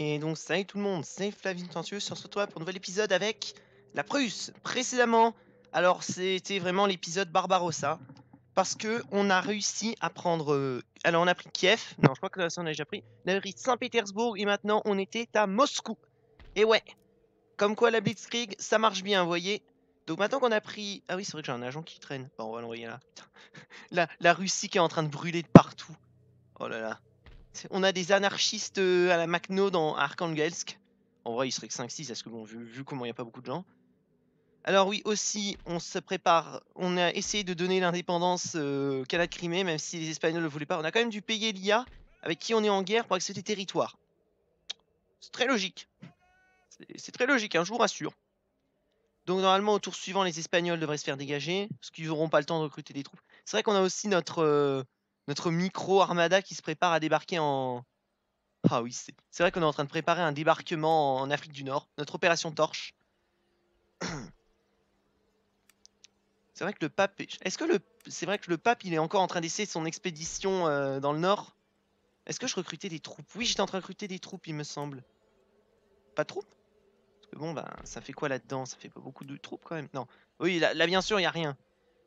Et donc salut tout le monde, c'est Flavien Tensius, on se retrouve pour un nouvel épisode avec la Prusse. Précédemment, alors c'était vraiment l'épisode Barbarossa, parce que on a réussi à prendre... alors on a pris Kiev, non je crois que ça on a déjà pris, on a pris Saint-Pétersbourg et maintenant on était à Moscou. Et ouais, comme quoi la Blitzkrieg, ça marche bien, vous voyez. Donc maintenant qu'on a pris... Ah oui c'est vrai que j'ai un agent qui traîne, bon on va l'envoyer là. Putain. La Russie qui est en train de brûler de partout. Oh là là. On a des anarchistes à la Makhno dans Arkhangelsk. En vrai, il serait que 5-6, parce que bon, vu comment il n'y a pas beaucoup de gens. Alors oui, aussi, on se prépare. On a essayé de donner l'indépendance qu'à la Crimée, même si les Espagnols ne le voulaient pas. On a quand même dû payer l'IA, avec qui on est en guerre, pour accéder au territoire. C'est très logique. C'est très logique, hein, je vous rassure. Donc normalement, au tour suivant, les Espagnols devraient se faire dégager, parce qu'ils n'auront pas le temps de recruter des troupes. C'est vrai qu'on a aussi notre micro-armada qui se prépare à débarquer en... Ah oui, c'est vrai qu'on est en train de préparer un débarquement en Afrique du Nord, notre opération Torche. C'est vrai que le pape... Est-ce que c'est vrai que le pape, il est encore en train d'essayer son expédition dans le Nord? Est-ce que je recrutais des troupes? Oui, j'étais en train de recruter des troupes, il me semble. Pas de troupes? Parce que bon, ben, ça fait quoi là-dedans? Ça fait pas beaucoup de troupes quand même. Non. Oui, là bien sûr, il n'y a rien.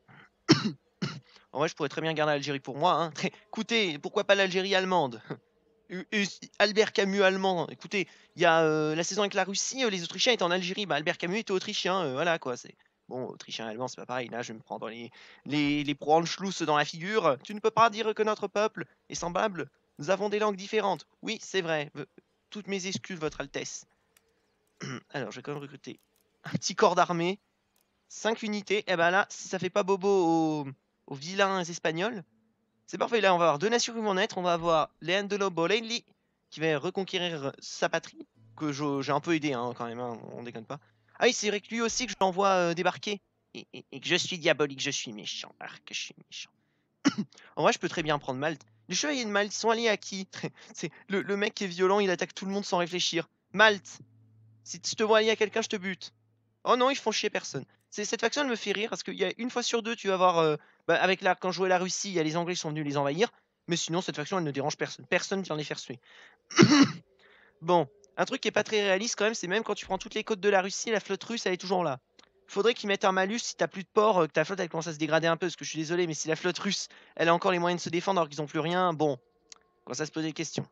En vrai, je pourrais très bien garder l'Algérie pour moi. Hein. Écoutez, pourquoi pas l'Algérie allemande? Albert Camus allemand. Écoutez, il y a la saison avec la Russie, les Autrichiens étaient en Algérie. Bah, Albert Camus était autrichien, voilà quoi. C'est bon, autrichien allemand, c'est pas pareil. Là, je vais me prendre les pro-Anschluss dans la figure. Tu ne peux pas dire que notre peuple est semblable. Nous avons des langues différentes. Oui, c'est vrai. Toutes mes excuses, Votre Altesse. Alors, je vais quand même recruter un petit corps d'armée, 5 unités. Et ben là, si ça fait pas bobo aux vilains espagnols. C'est parfait, là on va avoir deux nations qui vont naître. On va avoir Leandro Bolelli qui va reconquérir sa patrie, que j'ai un peu aidé hein, quand même, hein, on déconne pas. Ah oui, c'est vrai que lui aussi que je l'envoie débarquer. Et que je suis diabolique, je suis méchant. Ah, que je suis méchant. En vrai, je peux très bien prendre Malte. Les chevaliers de Malte sont alliés à qui? C'est le mec qui est violent, il attaque tout le monde sans réfléchir. Malte, si je te vois allié à quelqu'un, je te bute. Oh non, ils font chier personne. Cette faction, elle me fait rire parce qu'il y a une fois sur deux, tu vas voir. Avec quand je jouais la Russie, il y a les Anglais qui sont venus les envahir. Mais sinon, cette faction, elle ne dérange personne. Personne vient les faire suer. Bon, un truc qui est pas très réaliste quand même, c'est même quand tu prends toutes les côtes de la Russie, la flotte russe, elle est toujours là. Faudrait qu'ils mettent un malus si t'as plus de ports, que ta flotte elle commence à se dégrader un peu. Parce que je suis désolé, mais si la flotte russe, elle a encore les moyens de se défendre alors qu'ils ont plus rien, bon, quand ça se pose des questions.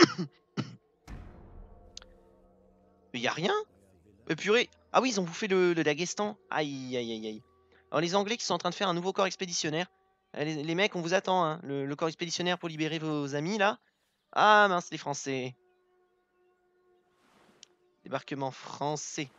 Mais y a rien? Purée. Ah oui, ils ont bouffé le Daghestan. Aïe, aïe, aïe, aïe. Alors les Anglais qui sont en train de faire un nouveau corps expéditionnaire. Les mecs, on vous attend, hein. Le corps expéditionnaire pour libérer vos amis, là. Ah mince, les Français. Débarquement français.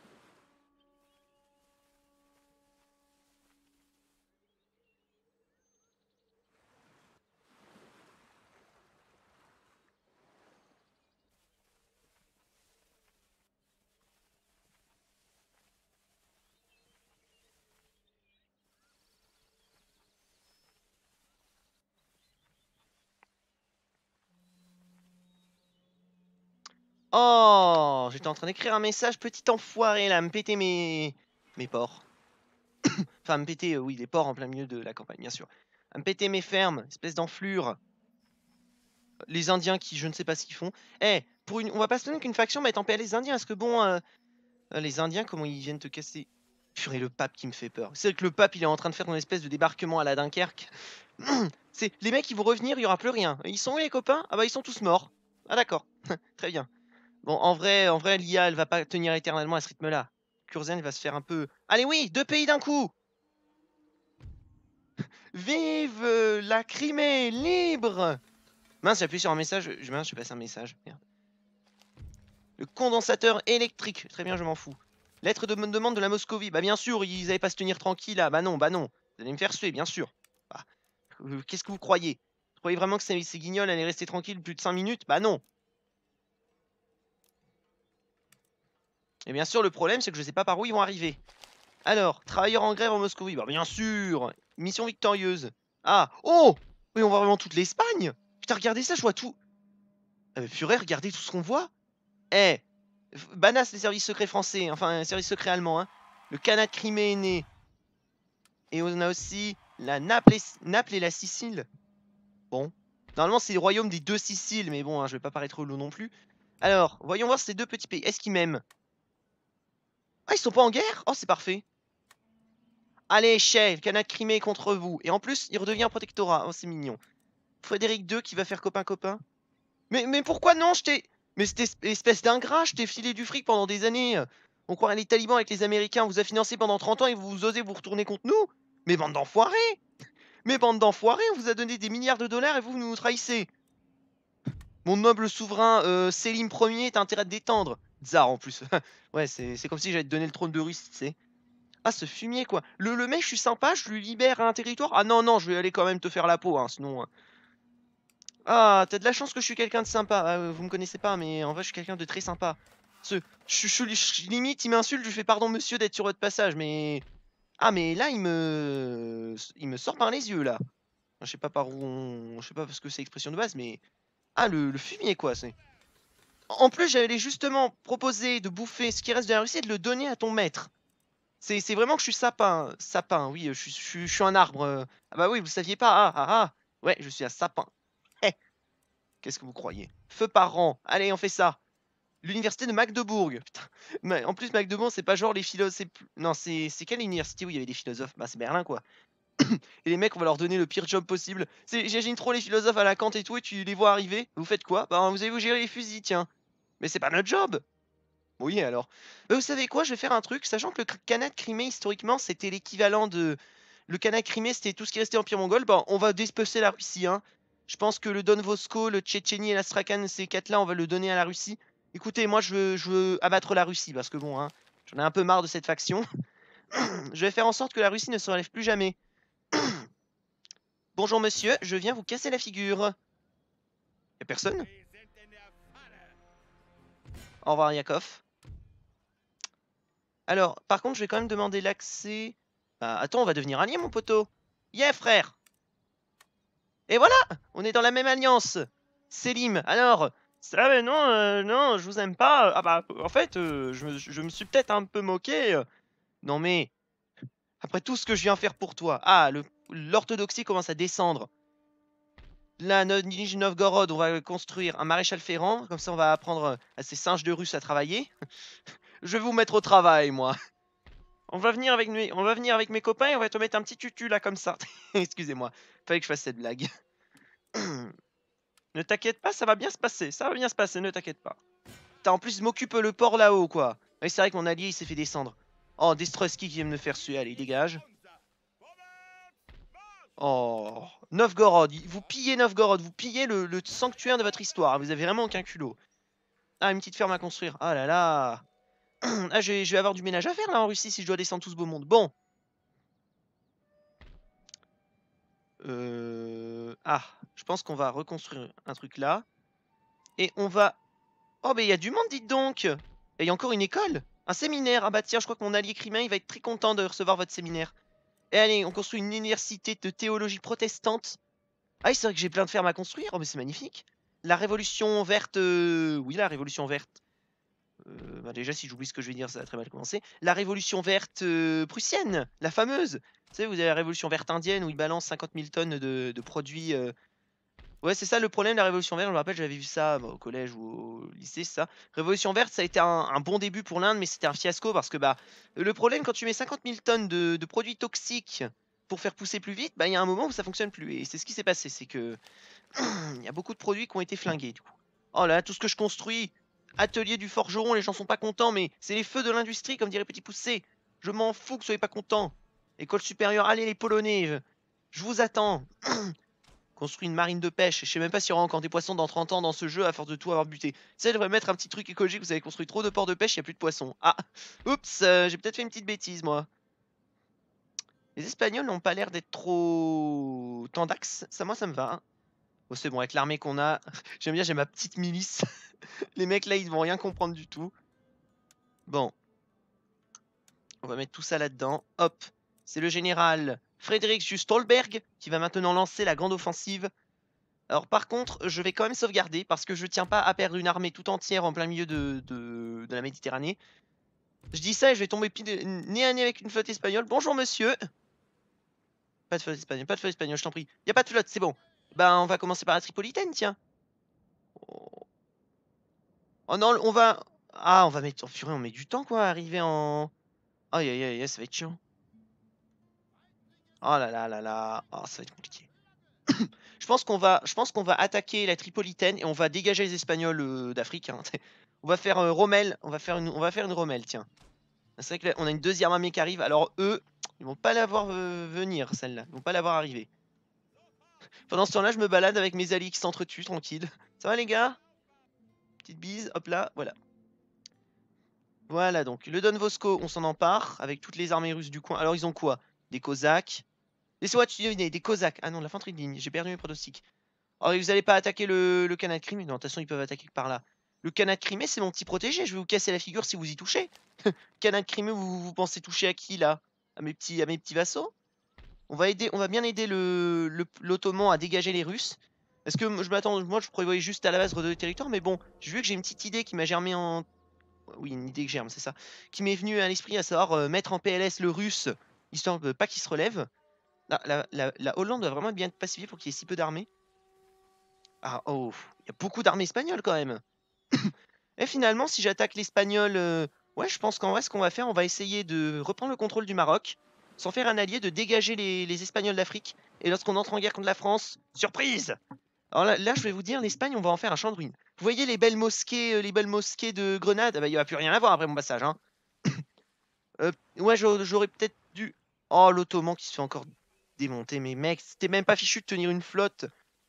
Oh, j'étais en train d'écrire un message, petit enfoiré, là, me péter mes ports. Enfin, me péter, oui, les ports en plein milieu de la campagne, bien sûr. À me péter mes fermes, espèce d'enflure. Les Indiens qui, je ne sais pas ce qu'ils font. Eh, on va pas se plaindre qu'une faction mette en paix les Indiens, parce que bon, les Indiens, comment ils viennent te casser? Purée, le pape qui me fait peur. C'est que le pape, il est en train de faire une espèce de débarquement à la Dunkerque. C'est les mecs, ils vont revenir, il y aura plus rien. Ils sont où les copains? Ah bah ils sont tous morts. Ah d'accord, très bien. Bon, en vrai, l'IA, elle va pas tenir éternellement à ce rythme-là. Kurzen, il va se faire un peu. Allez oui, deux pays d'un coup. Vive la Crimée libre! Mince, j'ai appuyé sur un message. Mince, j'ai passé un message. Merde. Le condensateur électrique. Très bien, je m'en fous. Lettre de demande de la Moscovie. Bah bien sûr, ils allaient pas se tenir tranquille là. Bah non, bah non. Vous allez me faire suer, bien sûr. Bah, qu'est-ce que vous croyez? Vous croyez vraiment que ces guignols allaient rester tranquilles plus de 5 minutes? Bah non. Et bien sûr, le problème, c'est que je sais pas par où ils vont arriver. Alors, travailleurs en grève en Moscovie. Bah bien sûr. Mission victorieuse. Ah, oh! Oui, on voit vraiment toute l'Espagne. Putain, regardez ça, je vois tout. Purée, regardez tout ce qu'on voit. Eh, banasse les services secrets français, enfin, les services secrets allemands, hein. Le Khanat criméen. Et on a aussi la Naples et la Sicile. Bon. Normalement, c'est le royaume des deux Siciles, mais bon, hein, je vais pas paraître lourd non plus. Alors, voyons voir ces deux petits pays. Est-ce qu'ils m'aiment? Ah, ils sont pas en guerre? Oh, c'est parfait. Allez, Shell, Canada de Crimée contre vous. Et en plus, il redevient un protectorat. Oh, c'est mignon. Frédéric II qui va faire copain-copain. Mais pourquoi non? Je t'ai... Mais cette espèce d'ingrat, je t'ai filé du fric pendant des années. On croirait les talibans avec les Américains. On vous a financé pendant 30 ans et vous osez vous retourner contre nous? Mais bande d'enfoirés! Mais bande d'enfoirés, on vous a donné des milliards de dollars et vous nous trahissez. Mon noble souverain Sélim Ier, t'as intérêt à te détendre. Tsar en plus. Ouais, c'est comme si j'allais te donner le trône de Russie, tu sais. Ah, ce fumier, quoi. Le mec, je suis sympa, je lui libère un territoire. Ah non, non, je vais aller quand même te faire la peau, hein, sinon... Ah, t'as de la chance que je suis quelqu'un de sympa. Ah, vous me connaissez pas, mais en vrai, je suis quelqu'un de très sympa. Limite, il m'insulte, je lui fais pardon, monsieur, d'être sur votre passage, mais... Ah, mais là, il me sort par les yeux, là. Je sais pas par où on... Je sais pas ce que c'est expression de base, mais... Ah, le fumier, quoi, c'est... En plus, j'allais justement proposer de bouffer ce qui reste de la Russie et de le donner à ton maître. C'est vraiment que je suis sapin. Sapin, oui, je suis un arbre. Ah bah oui, vous saviez pas. Ah, ah, ah. Ouais, je suis un sapin. Eh, qu'est-ce que vous croyez? Feu par rang. Allez, on fait ça. L'université de Magdebourg. Putain. Mais en plus, Magdebourg, c'est pas genre les philosophes. Non, c'est quelle université où il y avait des philosophes? Bah, c'est Berlin, quoi. Et les mecs, on va leur donner le pire job possible. J'imagine trop les philosophes à la Kant et tout, et tu les vois arriver. Vous faites quoi? Bah, vous allez vous gérer les fusils, tiens. Mais c'est pas notre job! Oui, alors. Bah, vous savez quoi? Je vais faire un truc, sachant que le Khanat de Crimée, historiquement, c'était l'équivalent de. Le Khanat de Crimée, c'était tout ce qui restait empire mongol. Bah, on va dépecer la Russie, hein. Je pense que le Don Bosco, le Tchétchénie et l'Astrakhan, ces quatre-là, on va le donner à la Russie. Écoutez, moi, je veux abattre la Russie, parce que bon, hein, j'en ai un peu marre de cette faction. Je vais faire en sorte que la Russie ne se relève plus jamais. Bonjour, monsieur, je viens vous casser la figure. Y'a personne? Au revoir, Yakov. Alors, par contre, je vais quand même demander l'accès. Bah, attends, on va devenir alliés, mon poteau. Yeah, frère. Et voilà, on est dans la même alliance. Selim, alors. Ça, mais non, non, je vous aime pas. Ah bah, en fait, je me suis peut-être un peu moqué. Non mais, après tout ce que je viens faire pour toi. Ah, l'orthodoxie commence à descendre. Là, Nijni Novgorod, on va construire un maréchal ferrant. Comme ça, on va apprendre à ces singes de Russes à travailler. Je vais vous mettre au travail, moi. On va venir avec mes copains et on va te mettre un petit tutu là comme ça. Excusez-moi, fallait que je fasse cette blague. Ne t'inquiète pas, ça va bien se passer. Ça va bien se passer, ne t'inquiète pas. T'as en plus, je m'occupe le port là-haut, quoi. Oui, c'est vrai que mon allié, il s'est fait descendre. Oh, Destrusky qui vient me faire suer. Allez, dégage. Oh, Novgorod. Vous pillez Novgorod. Vous pillez le sanctuaire de votre histoire. Vous avez vraiment aucun culot. Ah, une petite ferme à construire. Ah là là. Ah, je vais avoir du ménage à faire là en Russie si je dois descendre tout ce beau monde. Bon. Ah, je pense qu'on va reconstruire un truc là. Et on va... Oh, mais il y a du monde, dites donc! Et il y a encore une école! Un séminaire! Ah bah tiens, je crois que mon allié crimain, il va être très content de recevoir votre séminaire. Et allez, on construit une université de théologie protestante. Ah oui, c'est vrai que j'ai plein de fermes à construire. Oh, mais c'est magnifique! La révolution verte... Oui, la révolution verte. Bah déjà, si j'oublie ce que je vais dire, ça va très mal commencer. La révolution verte prussienne, la fameuse. Vous savez, vous avez la révolution verte indienne où ils balancent 50 000 tonnes de produits. Ouais, c'est ça le problème de la révolution verte. Je me rappelle, j'avais vu ça au collège ou au lycée, c'est ça. Révolution verte, ça a été un bon début pour l'Inde, mais c'était un fiasco parce que bah, le problème, quand tu mets 50 000 tonnes de produits toxiques pour faire pousser plus vite, bah, il y a un moment où ça fonctionne plus. Et c'est ce qui s'est passé, c'est que il y a beaucoup de produits qui ont été flingués du coup. Oh là, tout ce que je construis, atelier du forgeron, les gens sont pas contents, mais c'est les feux de l'industrie, comme dirait Petit Poucet. Je m'en fous que vous soyez pas contents. École supérieure, allez les Polonais, je vous attends. Construit une marine de pêche. Je sais même pas s'il y aura encore des poissons dans 30 ans dans ce jeu à force de tout avoir buté. Ça, je devrais mettre un petit truc écologique. Vous avez construit trop de ports de pêche, il n'y a plus de poissons. Ah, oups, j'ai peut-être fait une petite bêtise, moi. Les Espagnols n'ont pas l'air d'être trop tendax. Ça, moi, ça me va. Hein. Oh, c'est bon, avec l'armée qu'on a. J'aime bien, j'ai ma petite milice. Les mecs là, ils vont rien comprendre du tout. Bon. On va mettre tout ça là-dedans. Hop. C'est le général Frédéric Stolberg qui va maintenant lancer la grande offensive. Alors par contre, je vais quand même sauvegarder parce que je tiens pas à perdre une armée tout entière en plein milieu de la Méditerranée. Je dis ça et je vais tomber nez à nez avec une flotte espagnole. Bonjour monsieur. Pas de flotte espagnole, pas de flotte espagnole, je t'en prie. Y a pas de flotte, c'est bon. Ben on va commencer par la Tripolitaine, tiens. Oh, Oh non, on va... Ah, on va mettre... Oh purée, on met du temps quoi à arriver en... Aïe aïe aïe, ça va être chiant. Oh là là là là. Oh, ça va être compliqué. Je pense qu'on va attaquer la Tripolitaine et on va dégager les Espagnols d'Afrique, hein. On va faire Rommel, on va faire une Rommel, tiens. C'est vrai que là, on a une deuxième armée qui arrive. Alors eux, ils vont pas la voir venir, celle-là. Ils vont pas la voir arriver. Pendant ce temps-là, je me balade avec mes alliés qui s'entretuent, tranquille. Ça va les gars? Petite bise, hop là, voilà. Voilà donc, le Don Bosco, on s'en empare avec toutes les armées russes du coin. Alors ils ont quoi? Des Cosaques. Laissez-moi deviner, des Cosaques. Ah non, de l'infanterie de ligne, j'ai perdu mes pronostics. Oh, vous allez pas attaquer le canal de Crimée? Non, de toute façon, ils peuvent attaquer que par là. Le canal de Crimée, c'est mon petit protégé, je vais vous casser la figure si vous y touchez. Canal de Crimée, vous pensez toucher à qui là? À mes petits vassaux? On va bien aider l'Ottoman à dégager les Russes. Parce que moi je prévoyais juste à la base redonner le territoire, mais bon, j'ai vu que j'ai une petite idée qui m'a germé en... Oui, une idée que germe, c'est ça. Qui m'est venue à l'esprit, à savoir mettre en PLS le russe, histoire de pas qu'il se relève. La Hollande doit vraiment bien être pacifiée pour qu'il y ait si peu d'armées. Ah, oh, il y a beaucoup d'armées espagnoles quand même. Et finalement, si j'attaque l'espagnol, ouais, je pense qu'en vrai, ce qu'on va faire, on va essayer de reprendre le contrôle du Maroc, sans faire un allié, de dégager les Espagnols d'Afrique. Et lorsqu'on entre en guerre contre la France, surprise! Alors là, je vais vous dire, l'Espagne, on va en faire un champ de ruines. Vous voyez les belles mosquées de Grenade? Ah bah, il n'y va plus rien à voir après mon passage, hein. Ouais, j'aurais peut-être dû... Oh, l'Ottoman qui se fait encore démonter. Mais mec, c'était même pas fichu de tenir une flotte.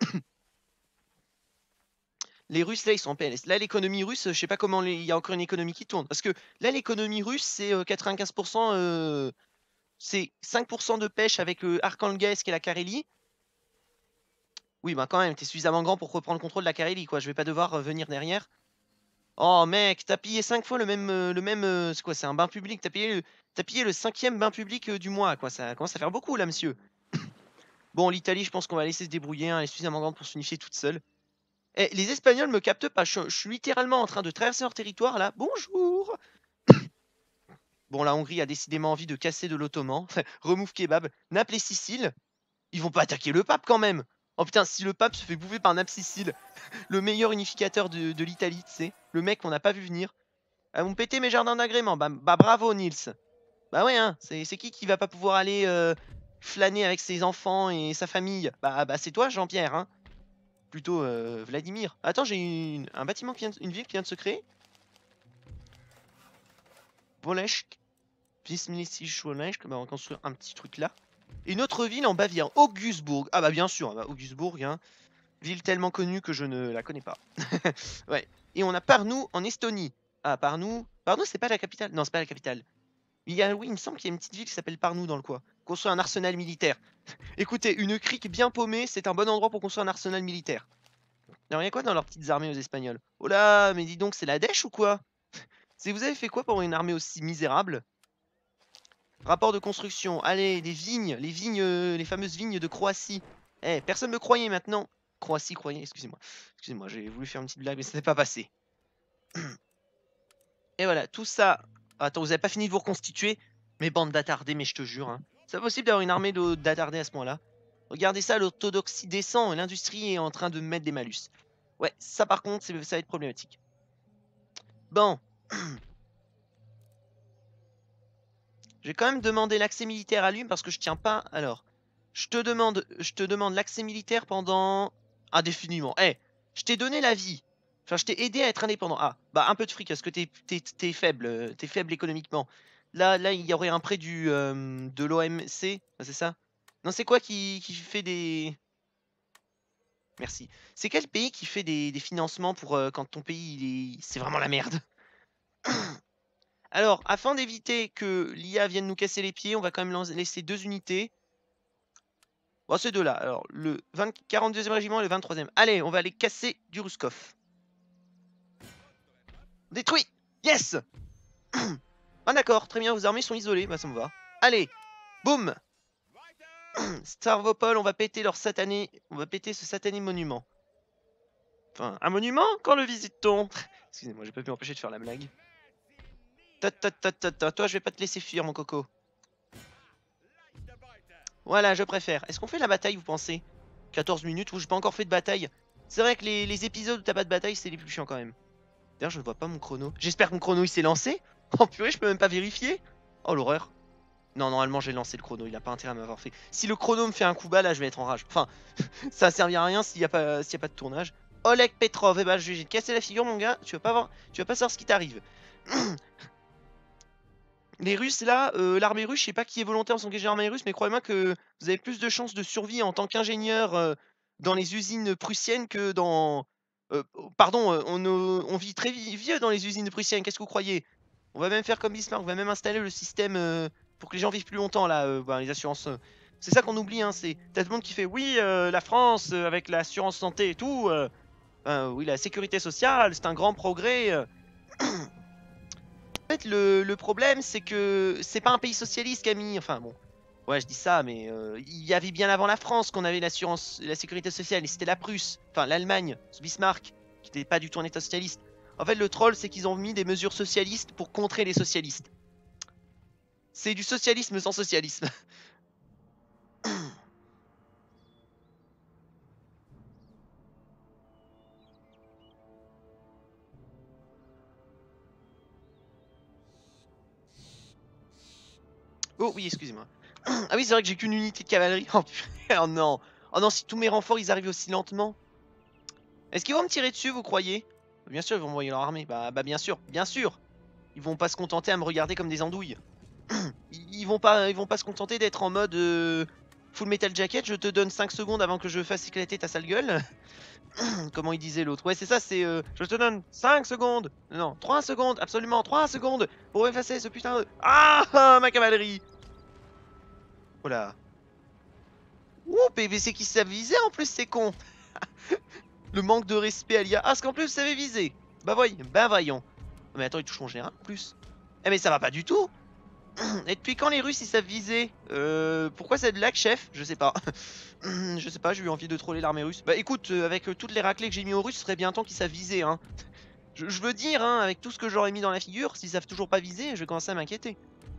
Les Russes, là, ils sont en PLS. Là, l'économie russe, je sais pas comment il y a encore une économie qui tourne. Parce que là, l'économie russe, c'est 95%, c'est 5% de pêche avec Arkhangelsk et la Carélie. Oui, bah quand même, t'es suffisamment grand pour reprendre le contrôle de la Carélie, quoi. Je vais pas devoir venir derrière. Oh, mec, t'as pillé 5 fois c'est quoi, c'est un bain public. T'as pillé le 5e bain public du mois, quoi. Ça commence à faire beaucoup, là, monsieur. Bon, l'Italie, je pense qu'on va laisser se débrouiller, hein. Elle est suffisamment grande pour s'unifier toute seule. Eh, les Espagnols me captent pas. Je suis littéralement en train de traverser leur territoire là. Bonjour. Bon, la Hongrie a décidément envie de casser de l'Ottoman. Remove kebab. Naples et Sicile. Ils vont pas attaquer le pape quand même. Oh putain, si le pape se fait bouffer par Naples Sicile, le meilleur unificateur de l'Italie, tu sais. Le mec qu'on n'a pas vu venir. Ah, vous me pétez mes jardins d'agrément. Bah bravo, Nils. Bah ouais, hein. C'est qui va pas pouvoir aller flâner avec ses enfants et sa famille? Bah c'est toi, Jean-Pierre, hein. Plutôt Vladimir. Attends, j'ai un bâtiment une ville qui vient de se créer. Boleshk. Pismilisi-Schwolesk. Bah, on va construire un petit truc là. Et une autre ville en Bavière. Augsbourg. Ah bah bien sûr, hein, bah, Augsbourg, hein. Ville tellement connue que je ne la connais pas. Ouais. Et on a Parnou en Estonie. Ah, Parnou. Parnou, c'est pas la capitale? Non, c'est pas la capitale. Oui, il me semble qu'il y a une petite ville qui s'appelle Parnou dans le coin. Construire un arsenal militaire. Écoutez, une crique bien paumée, c'est un bon endroit pour construire un arsenal militaire. Alors, il y a quoi dans leurs petites armées aux Espagnols? Oh là, mais dis donc, c'est la dèche ou quoi? Vous avez fait quoi pour une armée aussi misérable? Rapport de construction. Allez, les fameuses vignes de Croatie. Eh, personne me croyait maintenant. Croatie, croyez, excusez-moi. Excusez-moi, j'ai voulu faire une petite blague, mais ça n'est pas passé. Et voilà, tout ça. Attends, vous avez pas fini de vous reconstituer? Mes bandes d'attardés, mais je te jure, hein. C'est pas possible d'avoir une armée d'attardés à ce point-là. Regardez ça, l'orthodoxie descend et l'industrie est en train de mettre des malus. Ouais, ça par contre, ça va être problématique. Bon. Je vais quand même demander l'accès militaire à lui parce que je tiens pas. Alors, je te demande l'accès militaire pendant indéfiniment. Eh, je t'ai donné la vie. Enfin, je t'ai aidé à être indépendant. Ah, bah un peu de fric parce que t'es faible économiquement. Là, il y aurait un prêt de l'OMC, ah, c'est ça? Non, c'est quoi qui fait des... Merci. C'est quel pays qui fait des financements pour quand ton pays c'est vraiment la merde? Alors, afin d'éviter que l'IA vienne nous casser les pieds, on va quand même laisser 2 unités. Bon, ces deux-là. Alors, le 42e régiment et le 23e. Allez, on va aller casser du Ruskov. Détruit! Yes! Ah d'accord, très bien, vos armées sont isolées. Bah, ça me va. Allez, boum! Stavropol, on va péter On va péter ce satané monument. Enfin, un monument? Quand le visite-t-on? Excusez-moi, j'ai pas pu m'empêcher de faire la blague. Toi, je vais pas te laisser fuir, mon coco. Voilà, je préfère. Est-ce qu'on fait la bataille, vous pensez? 14 minutes, où j'ai pas encore fait de bataille. C'est vrai que les épisodes où t'as pas de bataille, c'est les plus chiants quand même. D'ailleurs, je ne vois pas mon chrono. J'espère que mon chrono il s'est lancé. Oh purée, je peux même pas vérifier. Oh l'horreur. Non, normalement j'ai lancé le chrono, il a pas intérêt à m'avoir fait. Si le chrono me fait un coup bas, là je vais être en rage. Enfin, ça servira à rien s'il y a pas de tournage. Oleg Petrov, eh ben je vais te casser la figure mon gars, tu vas pas savoir ce qui t'arrive. Les Russes là, l'armée russe, je sais pas qui est volontaire en s'engager dans l'armée russe, mais croyez-moi que vous avez plus de chances de survie en tant qu'ingénieur dans les usines prussiennes que dans... pardon, on vit très vieux dans les usines prussiennes, qu'est-ce que vous croyez? On va même faire comme Bismarck, on va même installer le système pour que les gens vivent plus longtemps là, les assurances. C'est ça qu'on oublie, hein, c'est... T'as tout le monde qui fait oui, la France avec l'assurance santé et tout, oui, la sécurité sociale, c'est un grand progrès. En fait, le problème, c'est que c'est pas un pays socialiste, Camille. Enfin, bon. Ouais, je dis ça, mais il y avait bien avant la France qu'on avait l'assurance, la sécurité sociale, et c'était la Prusse, enfin l'Allemagne, Bismarck, qui n'était pas du tout un état socialiste. En fait, le troll, c'est qu'ils ont mis des mesures socialistes pour contrer les socialistes. C'est du socialisme sans socialisme. Oh oui, excusez-moi. Ah oui, c'est vrai que j'ai qu'une unité de cavalerie. Oh, purée, oh non. Oh non, si tous mes renforts, ils arrivent aussi lentement. Est-ce qu'ils vont me tirer dessus, vous croyez? Bien sûr, ils vont envoyer leur armée. Bah bien sûr, bien sûr. Ils vont pas se contenter à me regarder comme des andouilles. Ils vont pas se contenter d'être en mode Full Metal Jacket, je te donne 5 secondes avant que je fasse éclater ta sale gueule. Comment il disait l'autre? Ouais, c'est ça, c'est je te donne 5 secondes. Non, 3 secondes, absolument 3 secondes pour effacer ce putain de... Ah, ma cavalerie. Voilà. Ouh, PVC qui savent viser en plus, c'est con. Le manque de respect à l'IA. Ah, parce qu'en plus, vous savez viser. Bah voyons. Mais attends, il touche mon général en plus. Eh mais ça va pas du tout. Et depuis quand les Russes ils savent viser? Pourquoi cette blague, chef? Je sais pas. Je sais pas, j'ai eu envie de troller l'armée russe. Bah écoute, avec toutes les raclées que j'ai mis aux Russes, ce serait bien temps qu'ils savent viser, hein. Je veux dire, hein, avec tout ce que j'aurais mis dans la figure, s'ils savent toujours pas viser, je vais commencer à m'inquiéter.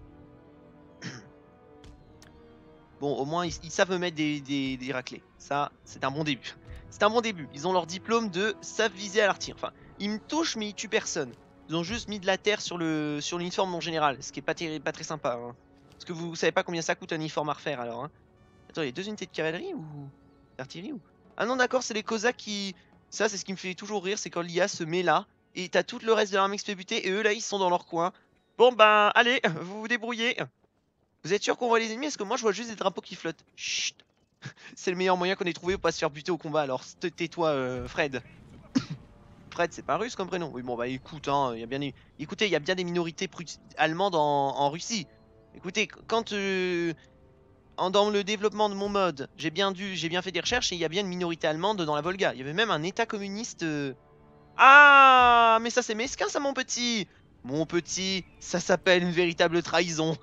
Bon, au moins, ils savent me mettre des raclées. Ça, c'est un bon début. C'est un bon début. Ils ont leur diplôme de savent viser à l'artillerie. Enfin, ils me touchent, mais ils tuent personne. Ils ont juste mis de la terre sur l'uniforme mon général, ce qui est pas très sympa, hein. Parce que vous savez pas combien ça coûte un uniforme à refaire, alors, hein. Attends, il y a 2 unités de cavalerie ou d'artillerie ou... Ah non, d'accord, c'est les Cosaques qui... Ça, c'est ce qui me fait toujours rire, c'est quand l'IA se met là, et t'as tout le reste de l'armée qui se fait buter, et eux, là, ils sont dans leur coin. Bon, ben, allez, vous vous débrouillez. Vous êtes sûr qu'on voit les ennemis? Parce que moi, je vois juste des drapeaux qui flottent. Chut. C'est le meilleur moyen qu'on ait trouvé pour pas se faire buter au combat, alors tais-toi, Fred. Fred, c'est pas russe comme prénom? Oui, bon, bah écoute, hein, y a bien des... Écoutez, il y a bien des minorités allemandes en Russie. Écoutez, quand... dans le développement de mon mode, j'ai bien fait des recherches et il y a bien une minorité allemande dans la Volga. Il y avait même un état communiste. Ah, mais ça c'est mesquin ça mon petit. Mon petit, ça s'appelle une véritable trahison.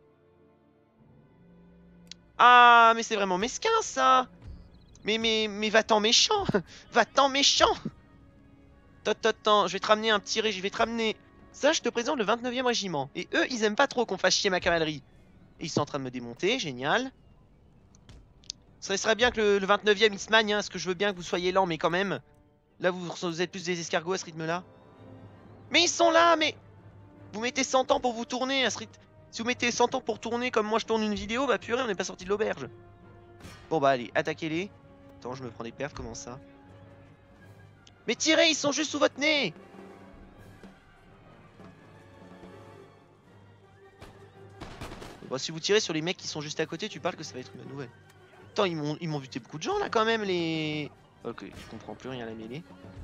Ah, mais c'est vraiment mesquin ça. Mais va-t'en méchant. Va-t'en méchant. Attends, je vais te ramener un petit je vais te ramener. Ça, je te présente le 29e régiment. Et eux, ils aiment pas trop qu'on fasse chier ma cavalerie. Et ils sont en train de me démonter, génial. Ça serait bien que le 29e il se magne, hein, parce que je veux bien que vous soyez lent, mais quand même. Là, vous êtes plus des escargots à ce rythme-là. Mais ils sont là, mais... Vous mettez 100 ans pour vous tourner à ce rythme. Si vous mettez 100 ans pour tourner comme moi je tourne une vidéo, bah purée, on n'est pas sorti de l'auberge. Bon bah allez, attaquez-les. Attends, je me prends des perfs, comment ça? Mais tirez, ils sont juste sous votre nez. Bon, si vous tirez sur les mecs qui sont juste à côté, tu parles que ça va être une bonne nouvelle. Attends, ils m'ont buté beaucoup de gens là quand même, les... Ok, je comprends plus rien à la mêlée.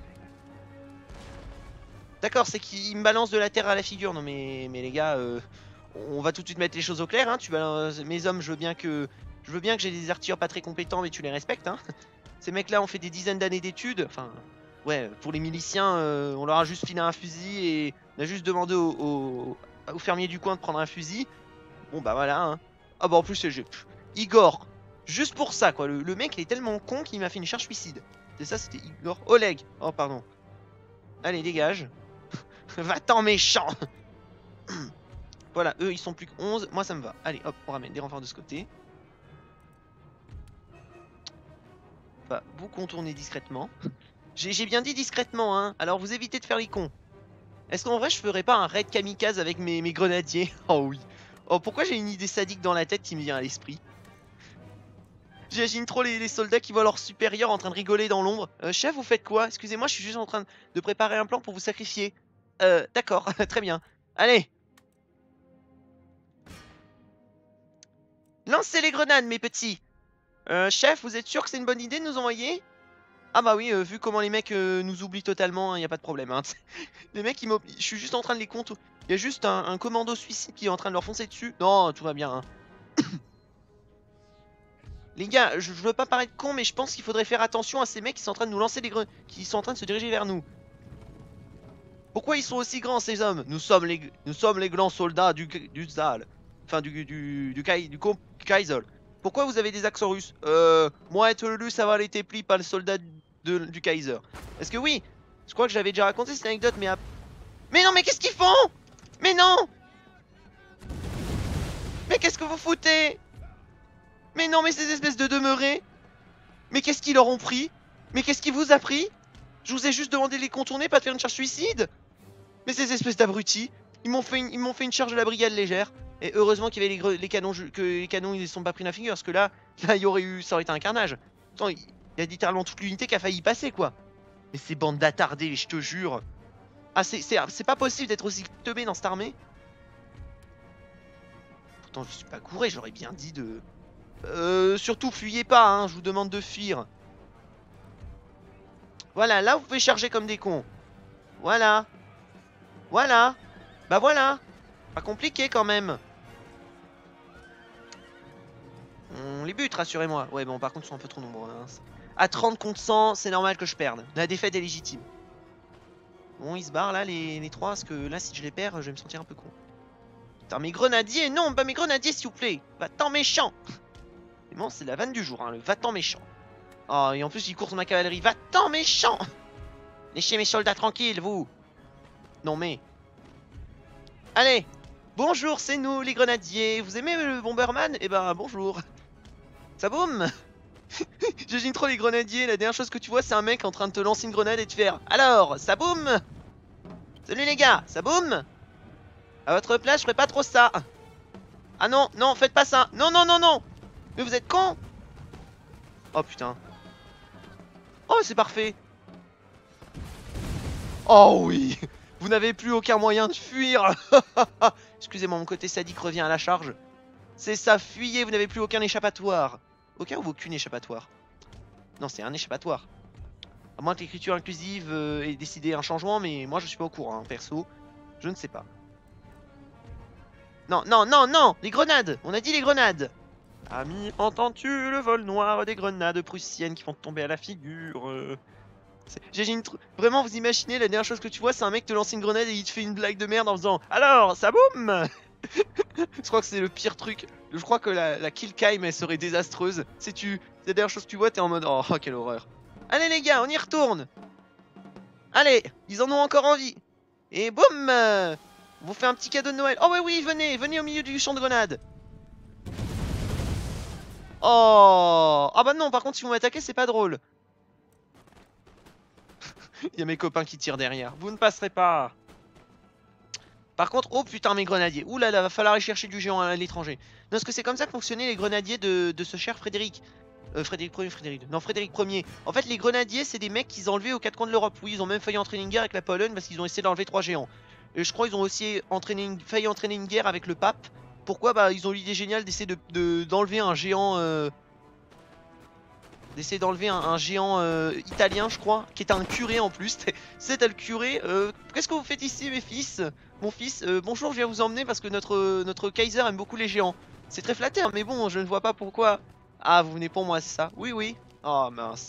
D'accord, c'est qu'ils me balancent de la terre à la figure. Non mais les gars, on va tout de suite mettre les choses au clair, hein. Mes hommes, je veux bien que j'ai des artilleurs pas très compétents, mais tu les respectes, hein. Ces mecs-là ont fait des dizaines d'années d'études. Enfin, ouais, pour les miliciens, on leur a juste filé un fusil et on a juste demandé au fermier du coin de prendre un fusil. Bon bah voilà, hein. Ah bah en plus, Igor, juste pour ça, quoi. Le mec, il est tellement con qu'il m'a fait une charge suicide. C'est ça, c'était Igor. Oleg. Oh, pardon. Allez, dégage. Va-t'en méchant. Voilà, eux ils sont plus que 11, moi ça me va. Allez hop, on ramène des renforts de ce côté. Bah, vous contournez discrètement. J'ai bien dit discrètement, hein. Alors vous évitez de faire les cons. Est-ce qu'en vrai je ferais pas un raid kamikaze avec mes grenadiers? Oh oui. Oh, pourquoi j'ai une idée sadique dans la tête qui me vient à l'esprit? J'imagine trop les soldats qui voient leurs supérieurs en train de rigoler dans l'ombre. Chef, vous faites quoi? Excusez-moi, je suis juste en train de préparer un plan pour vous sacrifier. D'accord, très bien. Allez! Lancez les grenades, mes petits! Chef, vous êtes sûr que c'est une bonne idée de nous envoyer? Ah bah oui, vu comment les mecs nous oublient totalement, y a pas de problème. Hein. Les mecs, je suis juste en train de les compter. Il y a juste un commando suicide qui est en train de leur foncer dessus. Non, tout va bien. Hein. Les gars, je veux pas paraître con, mais je pense qu'il faudrait faire attention à ces mecs qui sont en train de nous lancer des grenades, qui sont en train de se diriger vers nous. Pourquoi ils sont aussi grands, ces hommes? Nous sommes les grands soldats du Zal. Enfin, Kaiser. Pourquoi vous avez des accents russes? Moi, être le ça va les téplis, pas le soldat du Kaiser. Est-ce que oui? Je crois que j'avais déjà raconté cette anecdote, mais... Mais non, mais qu'est-ce qu'ils font? Mais non! Mais qu'est-ce que vous foutez? Mais non, mais ces espèces de demeurés! Mais qu'est-ce qu'ils leur ont pris? Mais qu'est-ce qui vous a pris? Je vous ai juste demandé de les contourner, pas de faire une charge suicide! Mais ces espèces d'abrutis, ils m'ont fait une charge de la brigade légère. Et heureusement qu'il y avait les canons, que les canons ils ne sont pas pris la figure, parce que là il y aurait eu, ça aurait été un carnage. Attends, il y a littéralement toute l'unité qui a failli y passer quoi. Mais ces bandes d'attardés, je te jure. Ah c'est pas possible d'être aussi teubé dans cette armée. Pourtant je suis pas couré, j'aurais bien dit de... surtout fuyez pas, hein, je vous demande de fuir. Voilà, là vous pouvez charger comme des cons. Voilà. Voilà. Bah voilà. Pas compliqué quand même. On les bute, rassurez-moi. Ouais, bon, par contre, ils sont un peu trop nombreux. Hein. À 30 contre 100, c'est normal que je perde. La défaite est légitime. Bon, ils se barrent là, les trois, parce que là, si je les perds, je vais me sentir un peu con. Putain, mes grenadiers, non, pas mes grenadiers, s'il vous plaît. Va-t'en méchant. Mais bon, c'est la vanne du jour, hein, le va-t'en méchant. Oh, et en plus, il court sur ma cavalerie. Va-t'en méchant. Laissez mes soldats tranquilles, vous. Non, mais... Allez. Bonjour, c'est nous, les grenadiers. Vous aimez le Bomberman? Eh ben, bonjour. Ça boum. J'imagine trop les grenadiers, la dernière chose que tu vois c'est un mec en train de te lancer une grenade et de faire alors, ça boum. Salut les gars, ça boum. À votre place je ferais pas trop ça. Ah non, non, faites pas ça. Non, non, non, non. Mais vous êtes cons. Oh putain. Oh c'est parfait. Oh oui. Vous n'avez plus aucun moyen de fuir. Excusez-moi, mon côté sadique revient à la charge. C'est ça, fuyez, vous n'avez plus aucun échappatoire. Aucun ou aucune échappatoire? Non, c'est un échappatoire. À moins que l'écriture inclusive ait décidé un changement, mais moi je suis pas au courant, hein, perso. Je ne sais pas. Non, non, non, non. Les grenades. On a dit les grenades. Ami, entends-tu le vol noir des grenades prussiennes qui font tomber à la figure? J'imagine vraiment, vous imaginez, la dernière chose que tu vois, c'est un mec te lance une grenade et il te fait une blague de merde en faisant alors, ça boum. Je crois que c'est le pire truc. Je crois que la kill time elle serait désastreuse. Si la dernière chose que tu vois, t'es en mode oh quelle horreur. Allez les gars, on y retourne. Allez, ils en ont encore envie. Et boum, on vous fait un petit cadeau de Noël. Oh ouais oui, venez, venez au milieu du champ de grenades. Oh, ah bah non, par contre si vous m'attaquez c'est pas drôle. Il y a mes copains qui tirent derrière. Vous ne passerez pas. Par contre, oh putain mes grenadiers. Ouh là là, va falloir aller chercher du géant à l'étranger. Non, est-ce que c'est comme ça que fonctionnaient les grenadiers de ce cher Frédéric? Frédéric Ier, Frédéric... Non, Frédéric Ier. En fait, les grenadiers, c'est des mecs qu'ils ont enlevés aux quatre coins de l'Europe. Oui, ils ont même failli entraîner une guerre avec la Pologne parce qu'ils ont essayé d'enlever 3 géants. Et je crois qu'ils ont aussi failli entraîner une guerre avec le pape. Pourquoi? Bah, ils ont eu l'idée géniale d'essayer d'enlever un géant... D'essayer d'enlever un géant italien, je crois, qui est un curé en plus. C'est le curé. Qu'est-ce que vous faites ici, mes fils? Mon fils, bonjour, je viens vous emmener parce que notre Kaiser aime beaucoup les géants. C'est très flatteur, mais bon, je ne vois pas pourquoi. Ah, vous venez pour moi, c'est ça? Oui, oui. Oh, mince.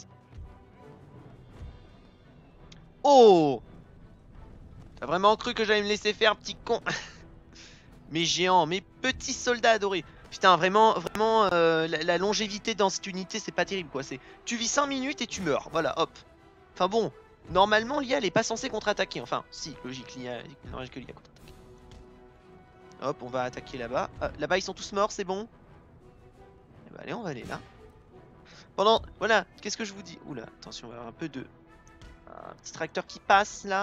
Oh! T'as vraiment cru que j'allais me laisser faire, petit con? Mes géants, mes petits soldats adorés. Putain, vraiment, vraiment, la longévité dans cette unité, c'est pas terrible, quoi. Tu vis 5 minutes et tu meurs. Voilà, hop. Enfin bon, normalement, l'IA, elle est pas censée contre-attaquer. Enfin, si, logique, l'IA, logique que l'IA contre-attaque. Hop, on va attaquer là-bas. Ah, là-bas, ils sont tous morts, c'est bon. Eh ben, allez, on va aller là. Pendant, voilà, qu'est-ce que je vous dis? Oula, attention, on va avoir un peu de... Un petit tracteur qui passe, là.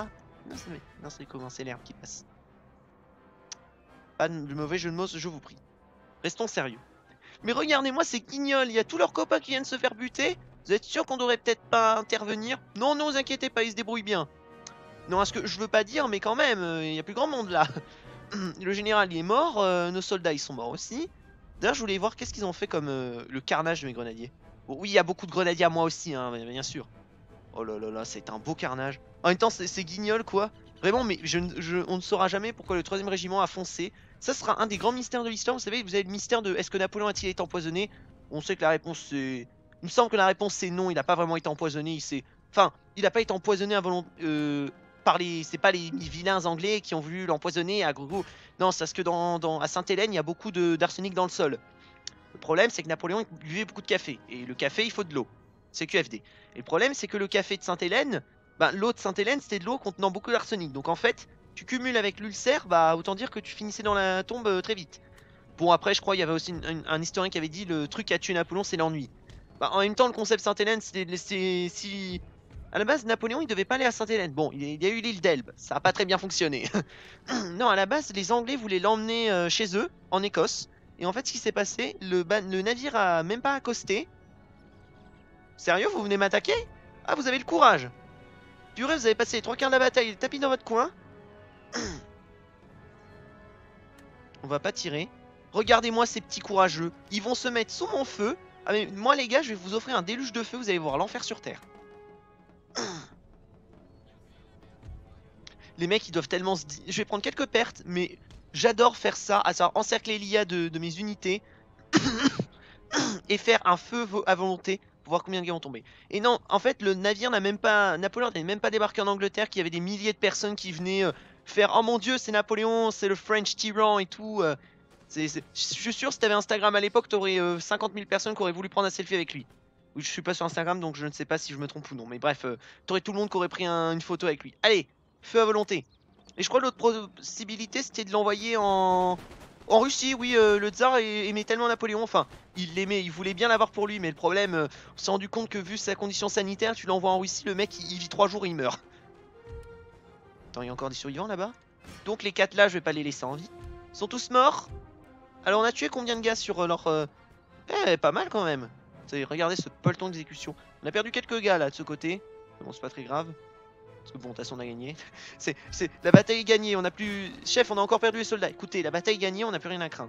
Non, c'est comment? C'est l'herbe qui passe. Pas de mauvais jeu de mots, je vous prie. Restons sérieux. Mais regardez-moi ces guignols, il y a tous leurs copains qui viennent se faire buter. Vous êtes sûr qu'on devrait peut-être pas intervenir? Non, non, vous inquiétez pas, ils se débrouillent bien. Non, à ce que je veux pas dire, mais quand même, il y a plus grand monde là. Le général il est mort, nos soldats ils sont morts aussi. D'ailleurs, je voulais voir qu'est-ce qu'ils ont fait comme le carnage de mes grenadiers. Bon, oui, il y a beaucoup de grenadiers à moi aussi, hein, bien sûr. Oh là là là, c'est un beau carnage. En même temps, c'est guignol quoi. Vraiment, mais on ne saura jamais pourquoi le 3ème régiment a foncé. Ça sera un des grands mystères de l'histoire. Vous savez, vous avez le mystère de est-ce que Napoléon a-t-il été empoisonné? On sait que la réponse c'est... Il me semble que la réponse c'est non, il n'a pas vraiment été empoisonné. Enfin, il n'a pas été empoisonné par les... C'est pas les vilains anglais qui ont voulu l'empoisonner à gros. Non, c'est parce que à Sainte-Hélène, il y a beaucoup d'arsenic dans le sol. Le problème, c'est que Napoléon buvait beaucoup de café. Et le café, il faut de l'eau. C'est QFD. Et le problème, c'est que le café de Sainte-Hélène, bah, l'eau de Sainte-Hélène, c'était de l'eau contenant beaucoup d'arsenic. Donc en fait, tu cumules avec l'ulcère, bah autant dire que tu finissais dans la tombe très vite. Bon, après, je crois qu'il y avait aussi un historien qui avait dit le truc qui a tué Napoléon, c'est l'ennui. Bah, en même temps, le concept Sainte-Hélène, c'était de laisser. Si. À la base, Napoléon, il devait pas aller à Sainte-Hélène. Bon, il y a eu l'île d'Elbe, ça a pas très bien fonctionné. Non, à la base, les Anglais voulaient l'emmener chez eux, en Écosse. Et en fait, ce qui s'est passé, le navire a même pas accosté. Sérieux, vous venez m'attaquer? Ah, vous avez le courage. Purée, vous avez passé les 3 quarts de la bataille, tapis dans votre coin. On va pas tirer. Regardez-moi ces petits courageux. Ils vont se mettre sous mon feu. Ah mais moi les gars, je vais vous offrir un déluge de feu, vous allez voir l'enfer sur terre. Les mecs, ils doivent tellement se dire... Je vais prendre quelques pertes, mais j'adore faire ça, à savoir encercler l'IA de mes unités. Et faire un feu à volonté pour voir combien de gars vont tomber. Et non, en fait, le navire n'a même pas... Napoléon n'avait même pas débarqué en Angleterre, qu'il y avait des milliers de personnes qui venaient faire « Oh mon dieu, c'est Napoléon, c'est le French tyran et tout Je suis sûr, si t'avais Instagram à l'époque, t'aurais 50 000 personnes qui auraient voulu prendre un selfie avec lui. Oui, je suis pas sur Instagram, donc je ne sais pas si je me trompe ou non. Mais bref, t'aurais tout le monde qui aurait pris une photo avec lui. Allez, feu à volonté. Et je crois que l'autre possibilité, c'était de l'envoyer en Russie. Oui, le tsar aimait tellement Napoléon. Enfin, il l'aimait, il voulait bien l'avoir pour lui. Mais le problème, on s'est rendu compte que vu sa condition sanitaire, tu l'envoies en Russie, le mec, il vit 3 jours et il meurt. Attends, il y a encore des survivants là-bas. Donc les 4 là, je vais pas les laisser en vie. Ils sont tous morts. Alors on a tué combien de gars sur leur... pas mal quand même. Regardez ce peloton d'exécution. On a perdu quelques gars là de ce côté. Bon, c'est pas très grave. Parce que bon, de toute façon on a gagné. La bataille est gagnée, on a plus... Chef, on a encore perdu les soldats. Écoutez, la bataille est gagnée, on n'a plus rien à craindre.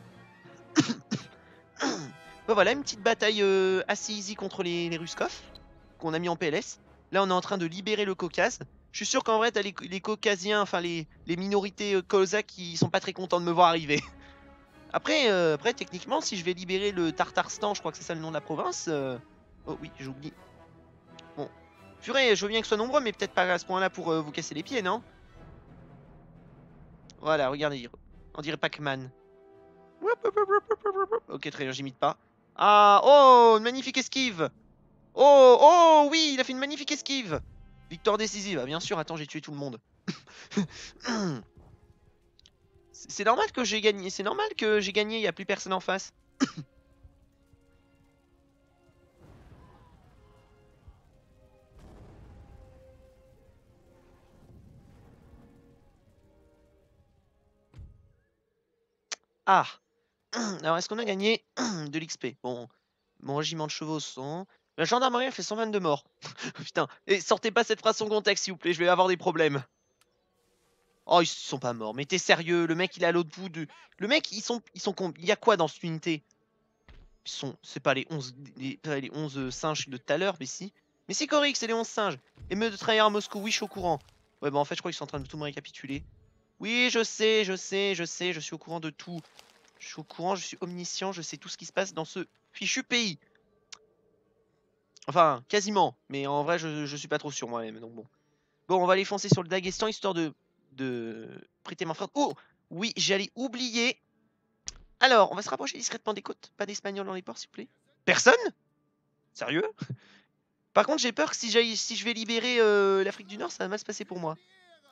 Bon voilà, une petite bataille assez easy contre les Ruskov. Qu'on a mis en PLS. Là on est en train de libérer le Caucase. Je suis sûr qu'en vrai t'as les Caucasiens, enfin les minorités cosaques qui sont pas très contents de me voir arriver. Après, techniquement, si je vais libérer le Tartarstan, je crois que c'est ça le nom de la province. Oh oui, j'oublie. Bon. Purée, je veux bien que ce soit nombreux, mais peut-être pas à ce point-là pour vous casser les pieds, non? Voilà, regardez. On dirait Pac-Man. Ok, très bien, j'imite pas. Ah, oh, une magnifique esquive. Oh, oh, oui, il a fait une magnifique esquive. Victoire décisive, ah, bien sûr, attends, j'ai tué tout le monde. C'est normal que j'ai gagné, il n'y a plus personne en face. Ah. Alors, est-ce qu'on a gagné de l'XP? Bon, mon régiment de chevaux sont... La gendarmerie a fait 122 morts. Putain, et sortez pas cette phrase sans contexte, s'il vous plaît, je vais avoir des problèmes. Oh, ils sont pas morts, mais t'es sérieux, le mec il est à l'autre bout de... Le mec, ils sont il y a quoi dans cette unité? C'est pas les 11, pas les 11 singes de tout à l'heure, mais si. Mais si, Corix, c'est les 11 singes. Émeute de trahir à Moscou, oui, je suis au courant. Ouais, bah en fait, je crois qu'ils sont en train de tout me récapituler. Oui, je sais, je suis au courant de tout. Je suis au courant, je suis omniscient, je sais tout ce qui se passe dans ce fichu pays. Enfin, quasiment. Mais en vrai, je suis pas trop sûr moi-même, donc bon. Bon, on va aller foncer sur le Daghestan, histoire de prêter main forte. Oh, oui, j'allais oublier. Alors, on va se rapprocher discrètement des côtes. Pas d'Espagnols dans les ports, s'il vous plaît. Personne? Sérieux? Par contre, j'ai peur que si je vais libérer l'Afrique du Nord, ça va mal se passer pour moi.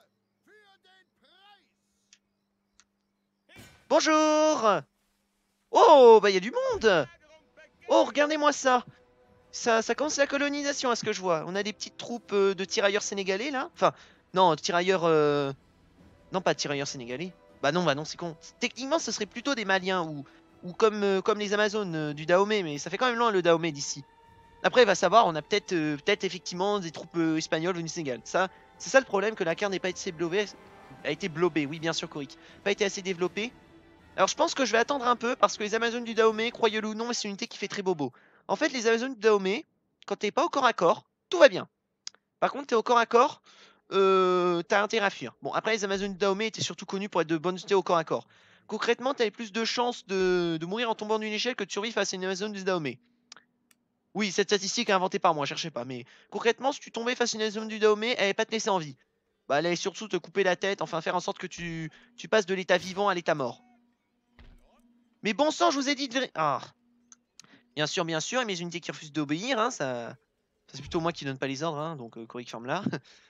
Bonjour! Oh, bah il y a du monde! Oh, regardez-moi ça! Ça commence la colonisation à ce que je vois. On a des petites troupes de tirailleurs sénégalais là. Enfin, Non, tirailleurs... Non, pas tirailleurs sénégalais. Bah non, c'est con. Techniquement, ce serait plutôt des Maliens ou comme les Amazones du Dahomey, mais ça fait quand même loin le Dahomey d'ici. Après, il va savoir, on a peut-être effectivement des troupes espagnoles venues du Sénégal. Ça, c'est ça le problème, que la carte n'est pas assez blobée. A été blobée, oui, bien sûr, Korik. Pas été assez développée. Alors, je pense que je vais attendre un peu, parce que les Amazones du Dahomey, croyez-le ou non, c'est une unité qui fait très bobo. En fait, les Amazones du Dahomey, quand t'es pas au corps à corps, tout va bien. Par contre, t'es au corps à corps, t'as intérêt à fuir. Bon, après, les Amazones du Dahomey étaient surtout connus pour être de bonnes unités au corps à corps. Concrètement, t'avais plus de chances de mourir en tombant d'une échelle que de survivre face à une Amazone du Dahomey. Oui, cette statistique est inventée par moi, cherchez pas. Mais concrètement, si tu tombais face à une zone du Dahomey, elle allait pas te laisser en vie. Bah, elle allait surtout te couper la tête, enfin faire en sorte que tu passes de l'état vivant à l'état mort. Mais bon sang, je vous ai dit de... Ah. Bien sûr, et mes unités qui refusent d'obéir, hein, ça c'est plutôt moi qui donne pas les ordres, hein, donc Korik ferme là.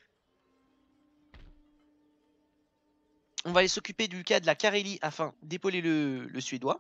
On va aller s'occuper du cas de la Carélie afin d'épauler le Suédois.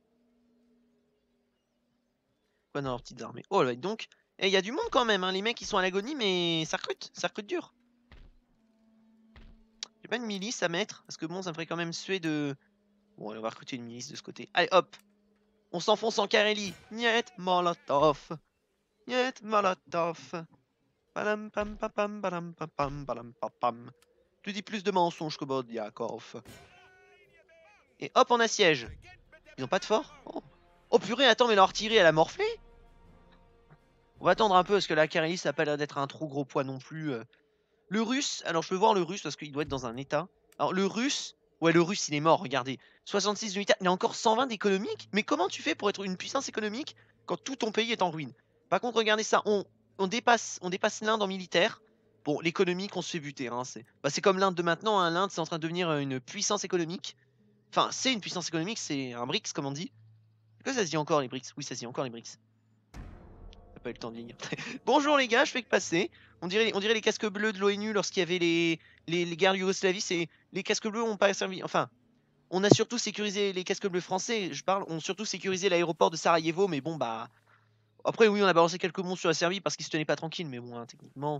Quoi dans leurs petites armées. Oh là, donc, il y a du monde quand même, hein, les mecs ils sont à l'agonie, mais ça recrute dur. J'ai pas une milice à mettre, parce que bon, ça me ferait quand même suer de... Bon, allez, on va recruter une milice de ce côté. Allez, hop. On s'enfonce en Carélie. Niet Molotov. Niet Molotov. Palam pam pam pam palam pam pam palam pam pam. Tu dis plus de mensonges que Bodiakov. Et hop, on assiège. Ils ont pas de fort? Oh. Oh purée, attends, mais leur artillerie, elle a morflé? On va attendre un peu, parce que la Carélie, ça a pas l'air d'être un trop gros poids non plus. Le russe, alors je peux voir le russe, parce qu'il doit être dans un état. Alors le russe... Ouais, le russe, il est mort, regardez. 66 unités, il a encore 120 d'économique. Mais comment tu fais pour être une puissance économique quand tout ton pays est en ruine? Par contre, regardez ça, on dépasse l'Inde en militaire. Bon, l'économique, on se fait buter. Hein, c'est comme l'Inde de maintenant. Hein, l'Inde, c'est en train de devenir une puissance économique. Enfin, c'est une puissance économique, c'est un BRICS, comme on dit. Est-ce que ça se dit encore, les BRICS? Oui, ça se dit encore, les BRICS. T'as pas eu le temps de lire. Bonjour les gars, je fais que passer. On dirait les casques bleus de l'ONU lorsqu'il y avait les guerres Yougoslavie. C'est les casques bleus ont pas servi. Enfin, on a surtout sécurisé les casques bleus français. Je parle, ont surtout sécurisé l'aéroport de Sarajevo. Mais bon, bah après oui, on a balancé quelques monstres sur la Serbie parce qu'ils se tenaient pas tranquilles. Mais bon, hein, techniquement.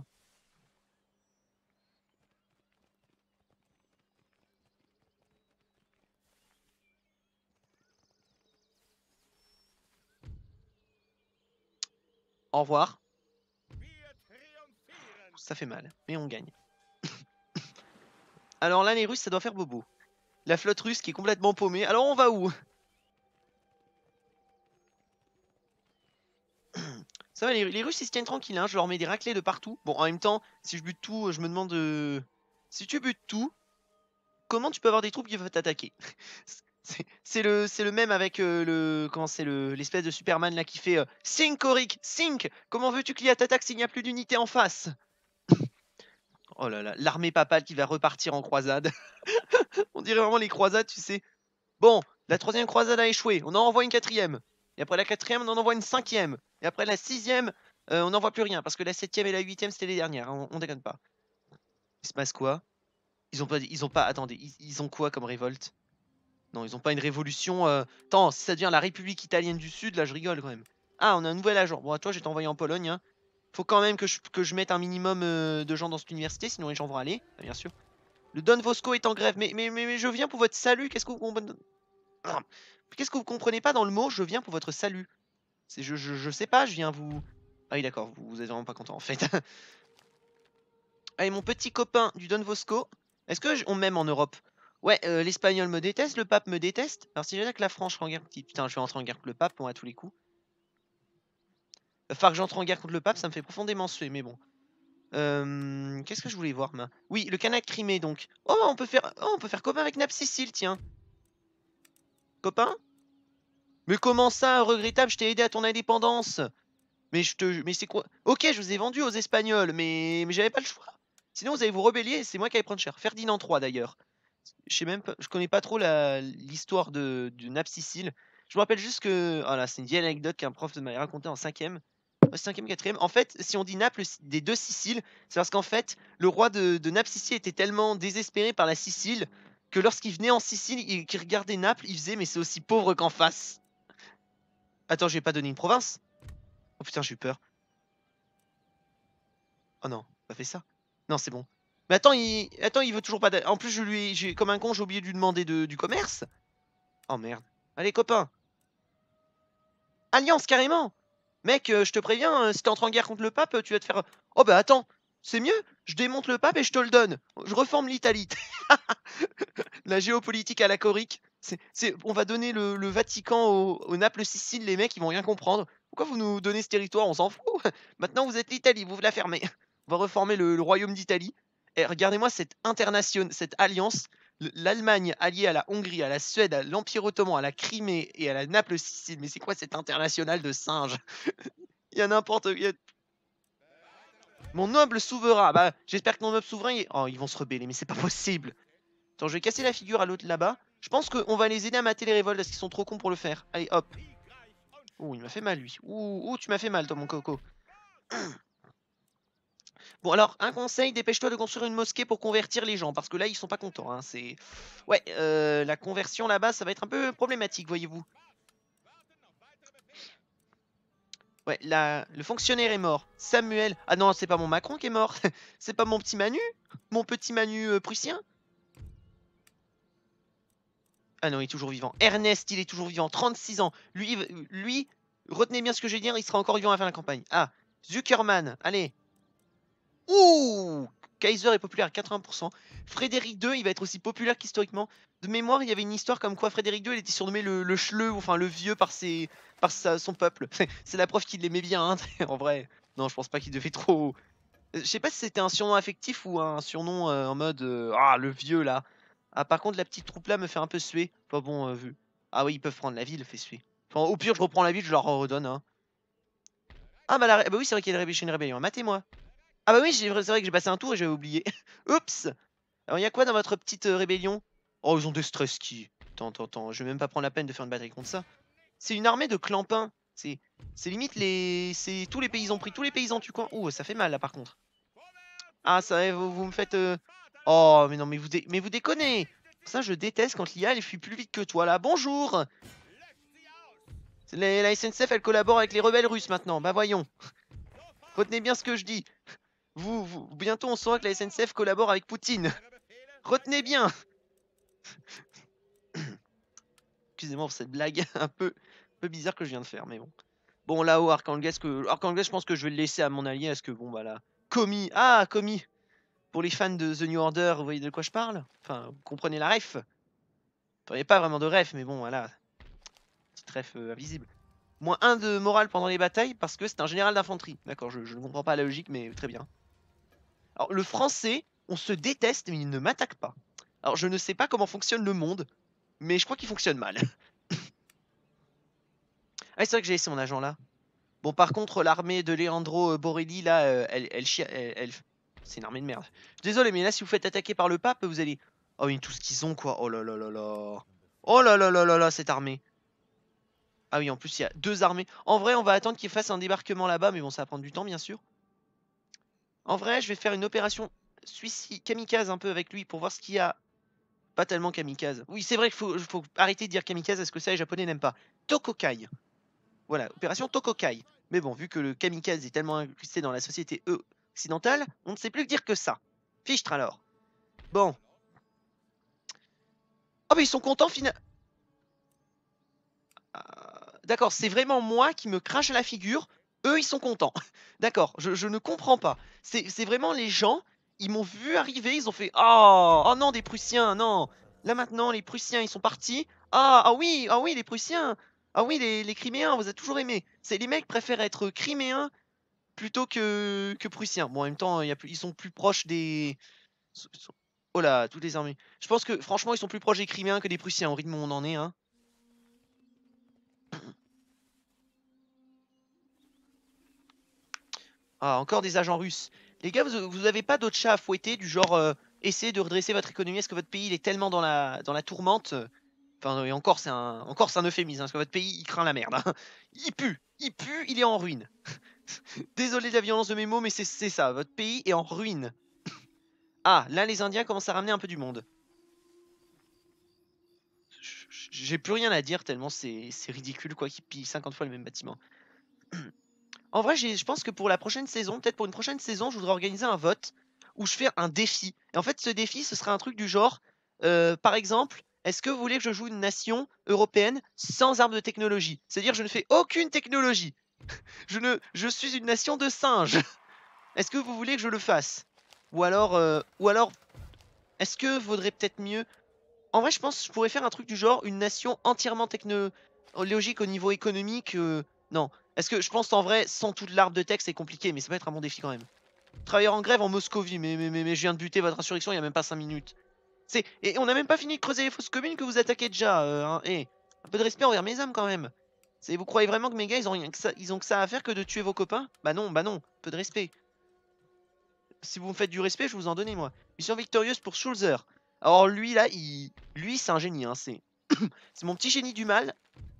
Au revoir. Ça fait mal, mais on gagne. Alors là, les Russes, ça doit faire bobo. La flotte russe qui est complètement paumée. Alors on va où? Ça va, les Russes ils se tiennent tranquilles, hein. Je leur mets des raclés de partout. Bon, en même temps, si je bute tout, je me demande... Si tu butes tout, comment tu peux avoir des troupes qui veulent t'attaquer? C'est le même avec le... Comment c'est l'espèce de Superman là qui fait Think, Auric, think! Comment veux-tu qu'il y ait t'attaque s'il n'y a plus d'unité en face? Oh là là, l'armée papale qui va repartir en croisade. On dirait vraiment les croisades, tu sais. Bon, la troisième croisade a échoué, on en envoie une quatrième. Et après la quatrième, on en envoie une cinquième. Et après la sixième, on n'en voit plus rien. Parce que la septième et la huitième, c'était les dernières. Hein, on déconne pas. Il se passe quoi? Ils ont pas. Attendez, ils ont quoi comme révolte? Non, ils ont pas une révolution. Attends, si ça devient la République italienne du Sud, là je rigole quand même. Ah, on a un nouvel agent. Bon, à toi, je vais t'envoyer en Pologne. Hein. Faut quand même que je mette un minimum de gens dans cette université, sinon les gens vont aller, bien sûr. Le Don Bosco est en grève, mais je viens pour votre salut. Qu'est-ce que vous comprenez pas dans le mot je viens pour votre salut? Je sais pas, je viens vous. Ah oui, d'accord, vous êtes vraiment pas content en fait. Allez, mon petit copain du Don Bosco. Est-ce que on m'aime en Europe? Ouais, l'Espagnol me déteste, le pape me déteste. Alors si j'ai que la France rentre en guerre. Putain, je vais rentrer en guerre contre le pape, moi, à tous les coups. Enfin, que j'entre en guerre contre le pape, ça me fait profondément suer, mais bon. Qu'est-ce que je voulais voir, ma. Oui, le canal Crimée, donc. Oh, on peut faire copain avec Napsicile, tiens. Copain? Mais comment ça, regrettable, je t'ai aidé à ton indépendance. Mais c'est quoi? Ok, je vous ai vendu aux Espagnols, mais j'avais pas le choix. Sinon, vous allez vous rebeller et c'est moi qui allais prendre cher. Ferdinand III d'ailleurs. Je sais même pas, je connais pas trop l'histoire de Naples Sicile. Je me rappelle juste que, voilà, c'est une vieille anecdote qu'un prof m'avait raconté en cinquième. Cinquième, quatrième. En fait, si on dit Naples des deux Siciles, c'est parce qu'en fait, le roi de Naples Sicile était tellement désespéré par la Sicile que lorsqu'il venait en Sicile et qu'il regardait Naples, il faisait mais c'est aussi pauvre qu'en face. Attends, j'ai pas donné une province? Oh putain, j'ai eu peur. Oh non, pas fait ça. Non, c'est bon. Mais attends, il veut toujours pas. En plus, comme un con, j'ai oublié de lui demander du commerce. Oh merde. Allez, copain. Alliance, carrément. Mec, je te préviens, si t'entres en guerre contre le pape, tu vas te faire. Oh bah attends, c'est mieux. Je démonte le pape et je te le donne. Je reforme l'Italie. La géopolitique à la Corique. On va donner le Vatican au Naples-Sicile, les mecs, ils vont rien comprendre. Pourquoi vous nous donnez ce territoire? On s'en fout. Maintenant, vous êtes l'Italie, vous la fermez. On va reformer le royaume d'Italie. Et regardez-moi cette cette alliance. L'Allemagne alliée à la Hongrie, à la Suède, à l'Empire ottoman, à la Crimée et à la Naples-Sicile. Mais c'est quoi cette internationale de singes? Il y a n'importe. Mon noble souverain. Bah, j'espère que mon noble souverain. Oh, ils vont se rebeller, mais c'est pas possible. Attends, je vais casser la figure à l'autre là-bas. Je pense qu'on va les aider à mater les révoltes parce qu'ils sont trop cons pour le faire. Allez, hop. Ouh, il m'a fait mal, lui. Ouh, tu m'as fait mal, toi, mon coco. Bon, alors, un conseil, dépêche-toi de construire une mosquée pour convertir les gens. Parce que là, ils sont pas contents. Hein. Ouais, la conversion là-bas, ça va être un peu problématique, voyez-vous. Ouais, le fonctionnaire est mort. Samuel. Ah non, c'est pas mon Macron qui est mort. C'est pas mon petit Manu. Mon petit Manu prussien. Ah non, il est toujours vivant. Ernest, il est toujours vivant. 36 ans. Lui, retenez bien ce que je vais dire, il sera encore vivant à la fin de la campagne. Ah, Zuckerman, allez. Ouh, Kaiser est populaire à 80%. Frédéric II, il va être aussi populaire qu'historiquement. De mémoire, il y avait une histoire comme quoi Frédéric II, il était surnommé le chleu, enfin le vieux son peuple. C'est la preuve qu'il l'aimait bien, hein, en vrai. Non, je pense pas qu'il devait trop... Je sais pas si c'était un surnom affectif ou un surnom en mode ah, le vieux là. Ah, par contre, la petite troupe là me fait un peu suer. Pas bon vu. Ah oui, ils peuvent prendre la ville, fait suer. Enfin, au pire, je reprends la ville, je leur redonne. Hein. Ah bah, bah oui, c'est vrai qu'il y a une rébellion. Matez-moi. Ah bah oui, c'est vrai que j'ai passé un tour et j'avais oublié. Oups. Alors, il y a quoi dans votre petite rébellion? Oh, ils ont des stress skis. Attends, je vais même pas prendre la peine de faire une bataille contre ça. C'est une armée de clampins. C'est limite les. C'est tous les paysans pris. Tous les paysans tu coin. Ouh, ça fait mal là par contre. Ah, ça, vous me faites. Oh, mais non, mais vous déconnez! Ça, je déteste quand l'IA elle fuit plus vite que toi là. Bonjour! La SNCF elle collabore avec les rebelles russes maintenant. Bah voyons. Retenez bien ce que je dis. Bientôt on saura que la SNCF collabore avec Poutine. Retenez bien! Excusez-moi pour cette blague un peu bizarre que je viens de faire, mais bon. Bon, là-haut, Archangel, je pense que je vais le laisser à mon allié, parce que bon, bah là. Commis! Ah, commis! Pour les fans de The New Order, vous voyez de quoi je parle? Enfin, vous comprenez la ref? Enfin, il n'y a pas vraiment de ref, mais bon, voilà. Petite ref invisible. Moins 1 de morale pendant les batailles, parce que c'est un général d'infanterie. D'accord, je ne comprends pas la logique, mais très bien. Alors, le français, on se déteste, mais il ne m'attaque pas. Alors, je ne sais pas comment fonctionne le monde, mais je crois qu'il fonctionne mal. Ah, c'est vrai que j'ai laissé mon agent là. Bon, par contre, l'armée de Leandro Borelli, là, c'est une armée de merde. Désolé, mais là, si vous faites attaquer par le pape, vous allez... Oh, mais tout ce qu'ils ont, quoi. Oh là là là là. Oh là là là là là, cette armée. Ah oui, en plus, il y a 2 armées. En vrai, on va attendre qu'ils fassent un débarquement là-bas, mais bon, ça va prendre du temps, bien sûr. En vrai, je vais faire une opération suicide, kamikaze un peu avec lui, pour voir ce qu'il y a. Pas tellement kamikaze. Oui, c'est vrai qu'il faut arrêter de dire kamikaze, parce que ça, les japonais n'aiment pas. Tokokai. Voilà, opération Tokokai. Mais bon, vu que le kamikaze est tellement incrusté dans la société occidentale, on ne sait plus que dire que ça. Fichtre alors. Bon. Oh, mais ils sont contents finalement. D'accord, c'est vraiment moi qui me crache à la figure. Eux, ils sont contents. D'accord, je ne comprends pas. C'est vraiment les gens, ils m'ont vu arriver, ils ont fait oh, oh non, des Prussiens, non. Là maintenant, les Prussiens, ils sont partis. Ah oui, les Prussiens. Ah oui, les Criméens, on vous a toujours aimé. C'est les mecs préfèrent être Criméens plutôt que Prussiens. Bon, en même temps, ils sont plus proches des. Oh là, toutes les armées. Je pense que franchement, ils sont plus proches des Criméens que des Prussiens, au rythme où on en est, hein. Ah, encore des agents russes. Les gars, vous avez pas d'autres chats à fouetter, du genre essayer de redresser votre économie? Est-ce que votre pays il est tellement dans la tourmente? Enfin, et encore c'est un euphémisme, hein, parce que votre pays il craint la merde. Hein. Il pue, il est en ruine. Désolé de la violence de mes mots, mais c'est ça, votre pays est en ruine. Ah, là les Indiens commencent à ramener un peu du monde. J'ai plus rien à dire tellement c'est ridicule quoi qu'ils pillent 50 fois le même bâtiment. En vrai, je pense que pour la prochaine saison, peut-être pour une prochaine saison, je voudrais organiser un vote où je fais un défi. Et en fait, ce défi, ce serait un truc du genre, par exemple, est-ce que vous voulez que je joue une nation européenne sans armes de technologie? C'est-à-dire, je ne fais aucune technologie. Je suis une nation de singes. Est-ce que vous voulez que je le fasse? Ou alors, est-ce que vaudrait peut-être mieux... En vrai, je pense que je pourrais faire un truc du genre, une nation entièrement technologique au niveau économique. Non. Est-ce que je pense en vrai, sans toute l'arbre de texte, c'est compliqué, mais ça peut être un bon défi quand même. Travailleurs en grève en Moscovie, mais je viens de buter votre insurrection il y a même pas 5 minutes. Et on n'a même pas fini de creuser les fausses communes que vous attaquez déjà. Hein. Un peu de respect envers mes âmes quand même. Vous croyez vraiment que mes gars, ils ont rien que ça, ils ont que ça à faire que de tuer vos copains? Bah non, un peu de respect. Si vous me faites du respect, je vous en donne moi. Mission victorieuse pour Schulzer. Alors lui là, lui c'est un génie, hein. C'est mon petit génie du mal.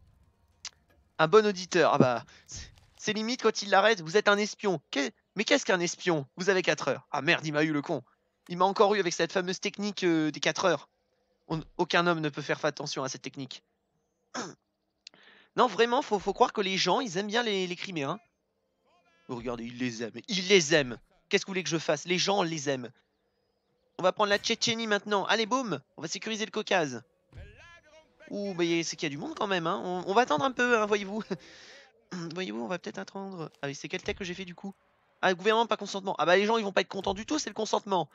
Un bon auditeur. Ah bah, c'est limite quand il l'arrête. Vous êtes un espion. Mais qu'est-ce qu'un espion? Vous avez 4 heures. Ah merde, il m'a eu le con. Il m'a encore eu avec cette fameuse technique des 4 heures. Aucun homme ne peut faire attention à cette technique. Non, vraiment, faut croire que les gens, ils aiment bien les Criméens. Oh, regardez, ils les aiment. Ils les aiment. Qu'est-ce que vous voulez que je fasse? Les gens les aiment. On va prendre la Tchétchénie maintenant. Allez, boum. On va sécuriser le Caucase. Ouh, bah c'est qu'il y a du monde quand même. Hein. On va attendre un peu, hein, voyez-vous. Voyez-vous, on va peut-être attendre. Ah oui, c'est quel tech que j'ai fait du coup? Ah, gouvernement, pas consentement. Ah bah les gens, ils vont pas être contents du tout, c'est le consentement.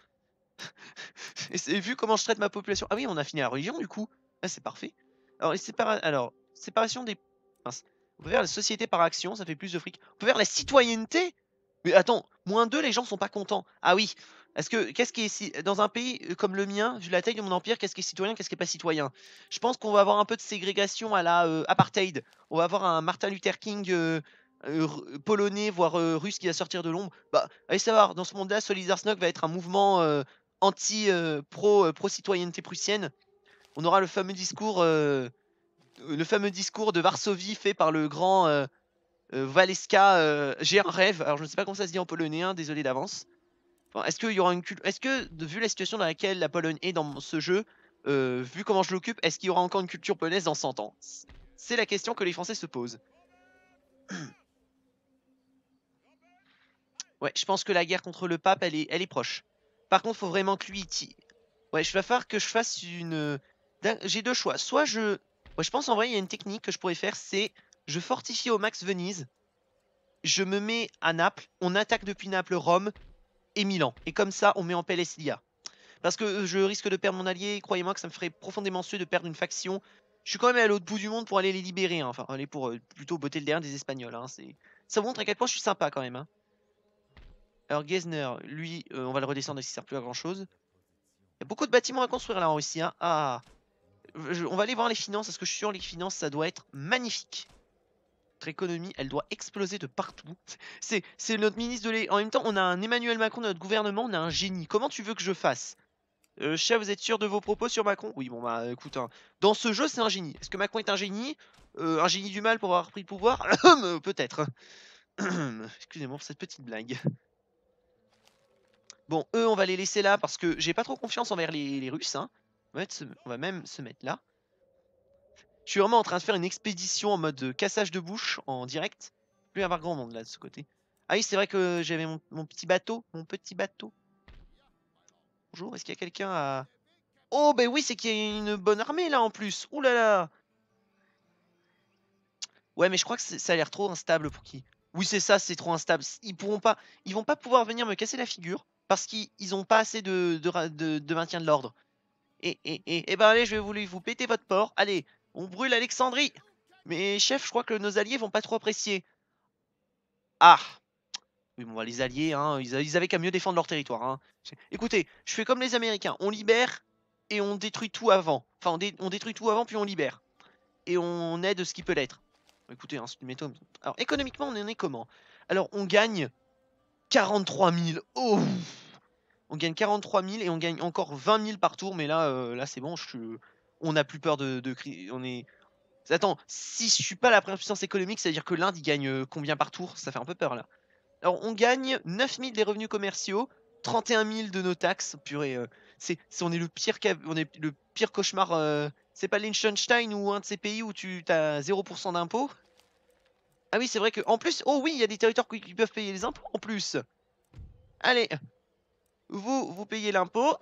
Et vu comment je traite ma population. Ah oui, on a fini la religion du coup. Ah, c'est parfait. Alors, séparation des... Mince. On peut faire la société par action, ça fait plus de fric. On peut faire la citoyenneté. Mais attends, -2, les gens sont pas contents. Ah oui. Qu'est-ce qui est dans un pays comme le mien, vu la taille de mon empire, qu'est-ce qui est citoyen, qu'est-ce qui est pas citoyen? Je pense qu'on va avoir un peu de ségrégation à la apartheid. On va avoir un Martin Luther King polonais, voire russe qui va sortir de l'ombre. Bah, allez savoir, dans ce monde-là, Solidarność va être un mouvement pro citoyenneté prussienne. On aura le fameux discours de Varsovie fait par le grand Waleska. J'ai un rêve. Alors je ne sais pas comment ça se dit en polonais, hein, désolé d'avance. Enfin, est-ce qu'il y aura une Est-ce que, vu la situation dans laquelle la Pologne est dans ce jeu, vu comment je l'occupe, est-ce qu'il y aura encore une culture polonaise dans 100 ans? C'est la question que les Français se posent. Ouais, je pense que la guerre contre le pape, elle est proche. Par contre, faut vraiment que lui... Ouais, je vais falloir que je fasse une... J'ai deux choix. Soit je... Ouais, je pense en vrai, il y a une technique que je pourrais faire, c'est... Je fortifie au max Venise, je me mets à Naples, on attaque depuis Naples, Rome et Milan. Et comme ça, on met en PLS l'IA. Parce que je risque de perdre mon allié, croyez-moi que ça me ferait profondément suer de perdre une faction. Je suis quand même à l'autre bout du monde pour aller les libérer, hein. Enfin, aller pour plutôt botter le derrière des Espagnols. Hein. Ça montre à quel point je suis sympa quand même. Hein. Alors Gesner, lui, on va le redescendre, il ne sert plus à grand chose. Il y a beaucoup de bâtiments à construire là en Russie. Hein. Ah, on va aller voir les finances, parce que je suis sûr les finances, ça doit être magnifique. Notre économie, elle doit exploser de partout. C'est notre ministre de En même temps, on a un Emmanuel Macron dans notre gouvernement, on a un génie. Comment tu veux que je fasse? Chef, vous êtes sûr de vos propos sur Macron? Oui, bon bah écoute, hein. Dans ce jeu, c'est un génie. Est-ce que Macron est un génie? Un génie du mal pour avoir pris le pouvoir? Peut-être. Excusez-moi pour cette petite blague. Bon, eux, on va les laisser là parce que j'ai pas trop confiance envers les Russes. Hein. On va même se mettre là. Je suis vraiment en train de faire une expédition en mode cassage de bouche en direct. Il peut y avoir grand monde là de ce côté. Ah oui, c'est vrai que j'avais mon petit bateau. Mon petit bateau. Bonjour, est-ce qu'il y a quelqu'un à... Oh, ben oui, c'est qu'il y a une bonne armée là en plus. Ouh là là. Ouais, mais je crois que ça a l'air trop instable pour qui. Oui, c'est ça, c'est trop instable. Ils vont pas pouvoir venir me casser la figure parce qu'ils ont pas assez de maintien de l'ordre. Et ben allez, je vais vous péter votre port. Allez, on brûle Alexandrie. Mais chef, je crois que nos alliés vont pas trop apprécier. Ah, oui, bon, bah, les alliés, hein, ils avaient qu'à mieux défendre leur territoire. Hein. Écoutez, je fais comme les Américains. On libère et on détruit tout avant. Enfin, on détruit tout avant puis on libère. Et on aide ce qui peut l'être. Écoutez, hein, c'est une méthode. Alors, économiquement, on en est comment? Alors, on gagne 43 000. Oh, on gagne 43 000 et on gagne encore 20 000 par tour. Mais là c'est bon. On n'a plus peur de on est... Attends, si je suis pas la première puissance économique, ça veut dire que l'Inde, il gagne combien par tour? Ça fait un peu peur, là. Alors, on gagne 9 000 des revenus commerciaux, 31 000 de nos taxes. Purée, on est on est le pire cauchemar. C'est pas Liechtenstein ou un de ces pays où tu as 0% d'impôts? Ah oui, c'est vrai que en plus, oh oui, il y a des territoires qui peuvent payer les impôts en plus. Allez, vous payez l'impôt.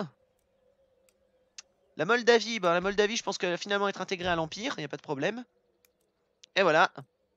La Moldavie, bah, la Moldavie, je pense qu'elle va finalement être intégrée à l'Empire, il n'y a pas de problème. Et voilà.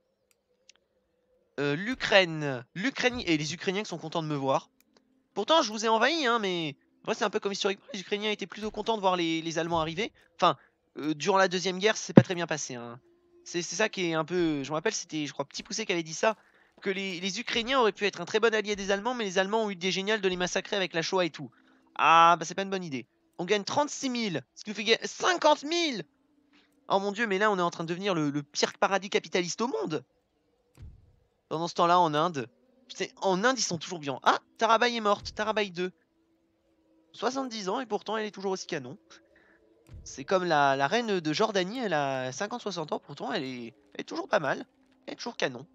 L'Ukraine et les Ukrainiens qui sont contents de me voir. Pourtant, je vous ai envahi, hein, mais moi, c'est un peu comme historiquement, les Ukrainiens étaient plutôt contents de voir les Allemands arriver. Enfin, durant la Deuxième Guerre, c'est pas très bien passé, hein. C'est ça qui est un peu. Je me rappelle, c'était, je crois, Petit Poucet qui avait dit ça, que les Ukrainiens auraient pu être un très bon allié des Allemands, mais les Allemands ont eu l'idée géniale de les massacrer avec la Shoah et tout. Ah, bah c'est pas une bonne idée. On gagne 36 000, ce qui nous fait gagner 50 000. Oh mon dieu, mais là, on est en train de devenir le pire paradis capitaliste au monde. Pendant ce temps-là, en Inde, en Inde, ils sont toujours bien. Ah, Tarabai est morte, Tarabai 2. 70 ans et pourtant elle est toujours aussi canon. C'est comme la reine de Jordanie, elle a 50-60 ans, pourtant elle est toujours pas mal. Elle est toujours canon.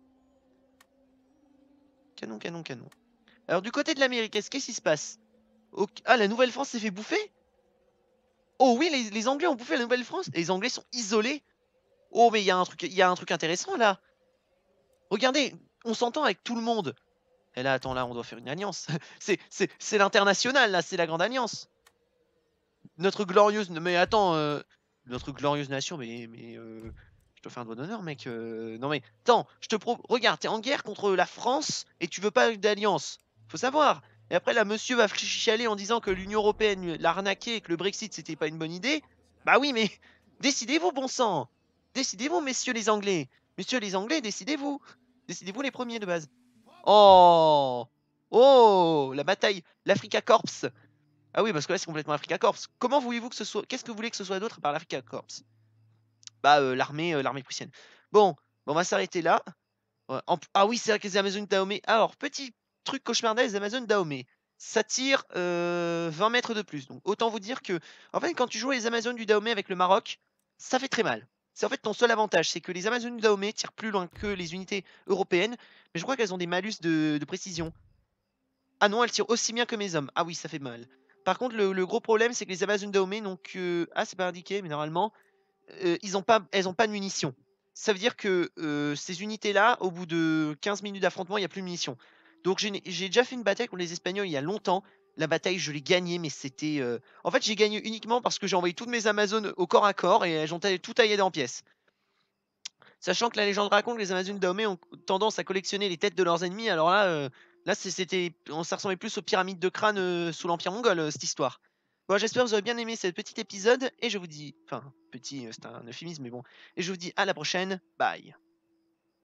Canon, canon, canon. Alors du côté de l'Amérique, qu'est-ce qui se passe? Ah, la Nouvelle-France s'est fait bouffer? Oh oui, les Anglais ont bouffé la Nouvelle-France. Les Anglais sont isolés. Oh mais il y a un truc intéressant là. Regardez, on s'entend avec tout le monde. Et là, attends, là, on doit faire une alliance. C'est l'international, là, c'est la grande alliance. Notre glorieuse... Mais attends, notre glorieuse nation, je te fais un doigt d'honneur, mec. Non mais, attends, regarde, t'es en guerre contre la France et tu veux pas d'alliance. Faut savoir. Et après, là, monsieur va chialer en disant que l'Union Européenne l'a arnaqué et que le Brexit, c'était pas une bonne idée. Bah oui, mais décidez-vous, bon sang. Décidez-vous, messieurs les Anglais. Messieurs les Anglais, décidez-vous. Décidez-vous les premiers de base. Oh! Oh! La bataille, l'Africa Corps. Ah oui, parce que là, c'est complètement Africa Corps. Comment voulez-vous que ce soit... Qu'est-ce que vous voulez que ce soit d'autre par l'Africa Corps? Bah, l'armée prussienne. Bon, on va s'arrêter là. Ouais, ah oui, c'est vrai que les Amazones Dahomey. Alors, petit truc cauchemardesque, les Amazones Dahomey. Ça tire 20 mètres de plus. Donc, autant vous dire que, en fait, quand tu joues les Amazones du Dahomey avec le Maroc, ça fait très mal. C'est en fait ton seul avantage, c'est que les Amazones du Dahomey tirent plus loin que les unités européennes, mais je crois qu'elles ont des malus de précision. Ah non, elles tirent aussi bien que mes hommes. Ah oui, ça fait mal. Par contre, le gros problème, c'est que les Amazones Dahomey n'ont que... Ah, c'est pas indiqué, mais normalement, elles ont pas de munitions. Ça veut dire que ces unités-là, au bout de 15 minutes d'affrontement, il n'y a plus de munitions. Donc j'ai déjà fait une bataille contre les Espagnols il y a longtemps. La bataille, je l'ai gagnée, mais c'était... En fait, j'ai gagné uniquement parce que j'ai envoyé toutes mes Amazones au corps à corps et elles ont tout taillé en pièces. Sachant que la légende raconte que les Amazones Dahomey ont tendance à collectionner les têtes de leurs ennemis, alors là, ça ressemblait plus aux pyramides de crâne sous l'Empire mongol, cette histoire. Bon, j'espère que vous avez bien aimé ce petit épisode, et je vous dis, enfin, petit, c'est un euphémisme, mais bon, et je vous dis à la prochaine, bye.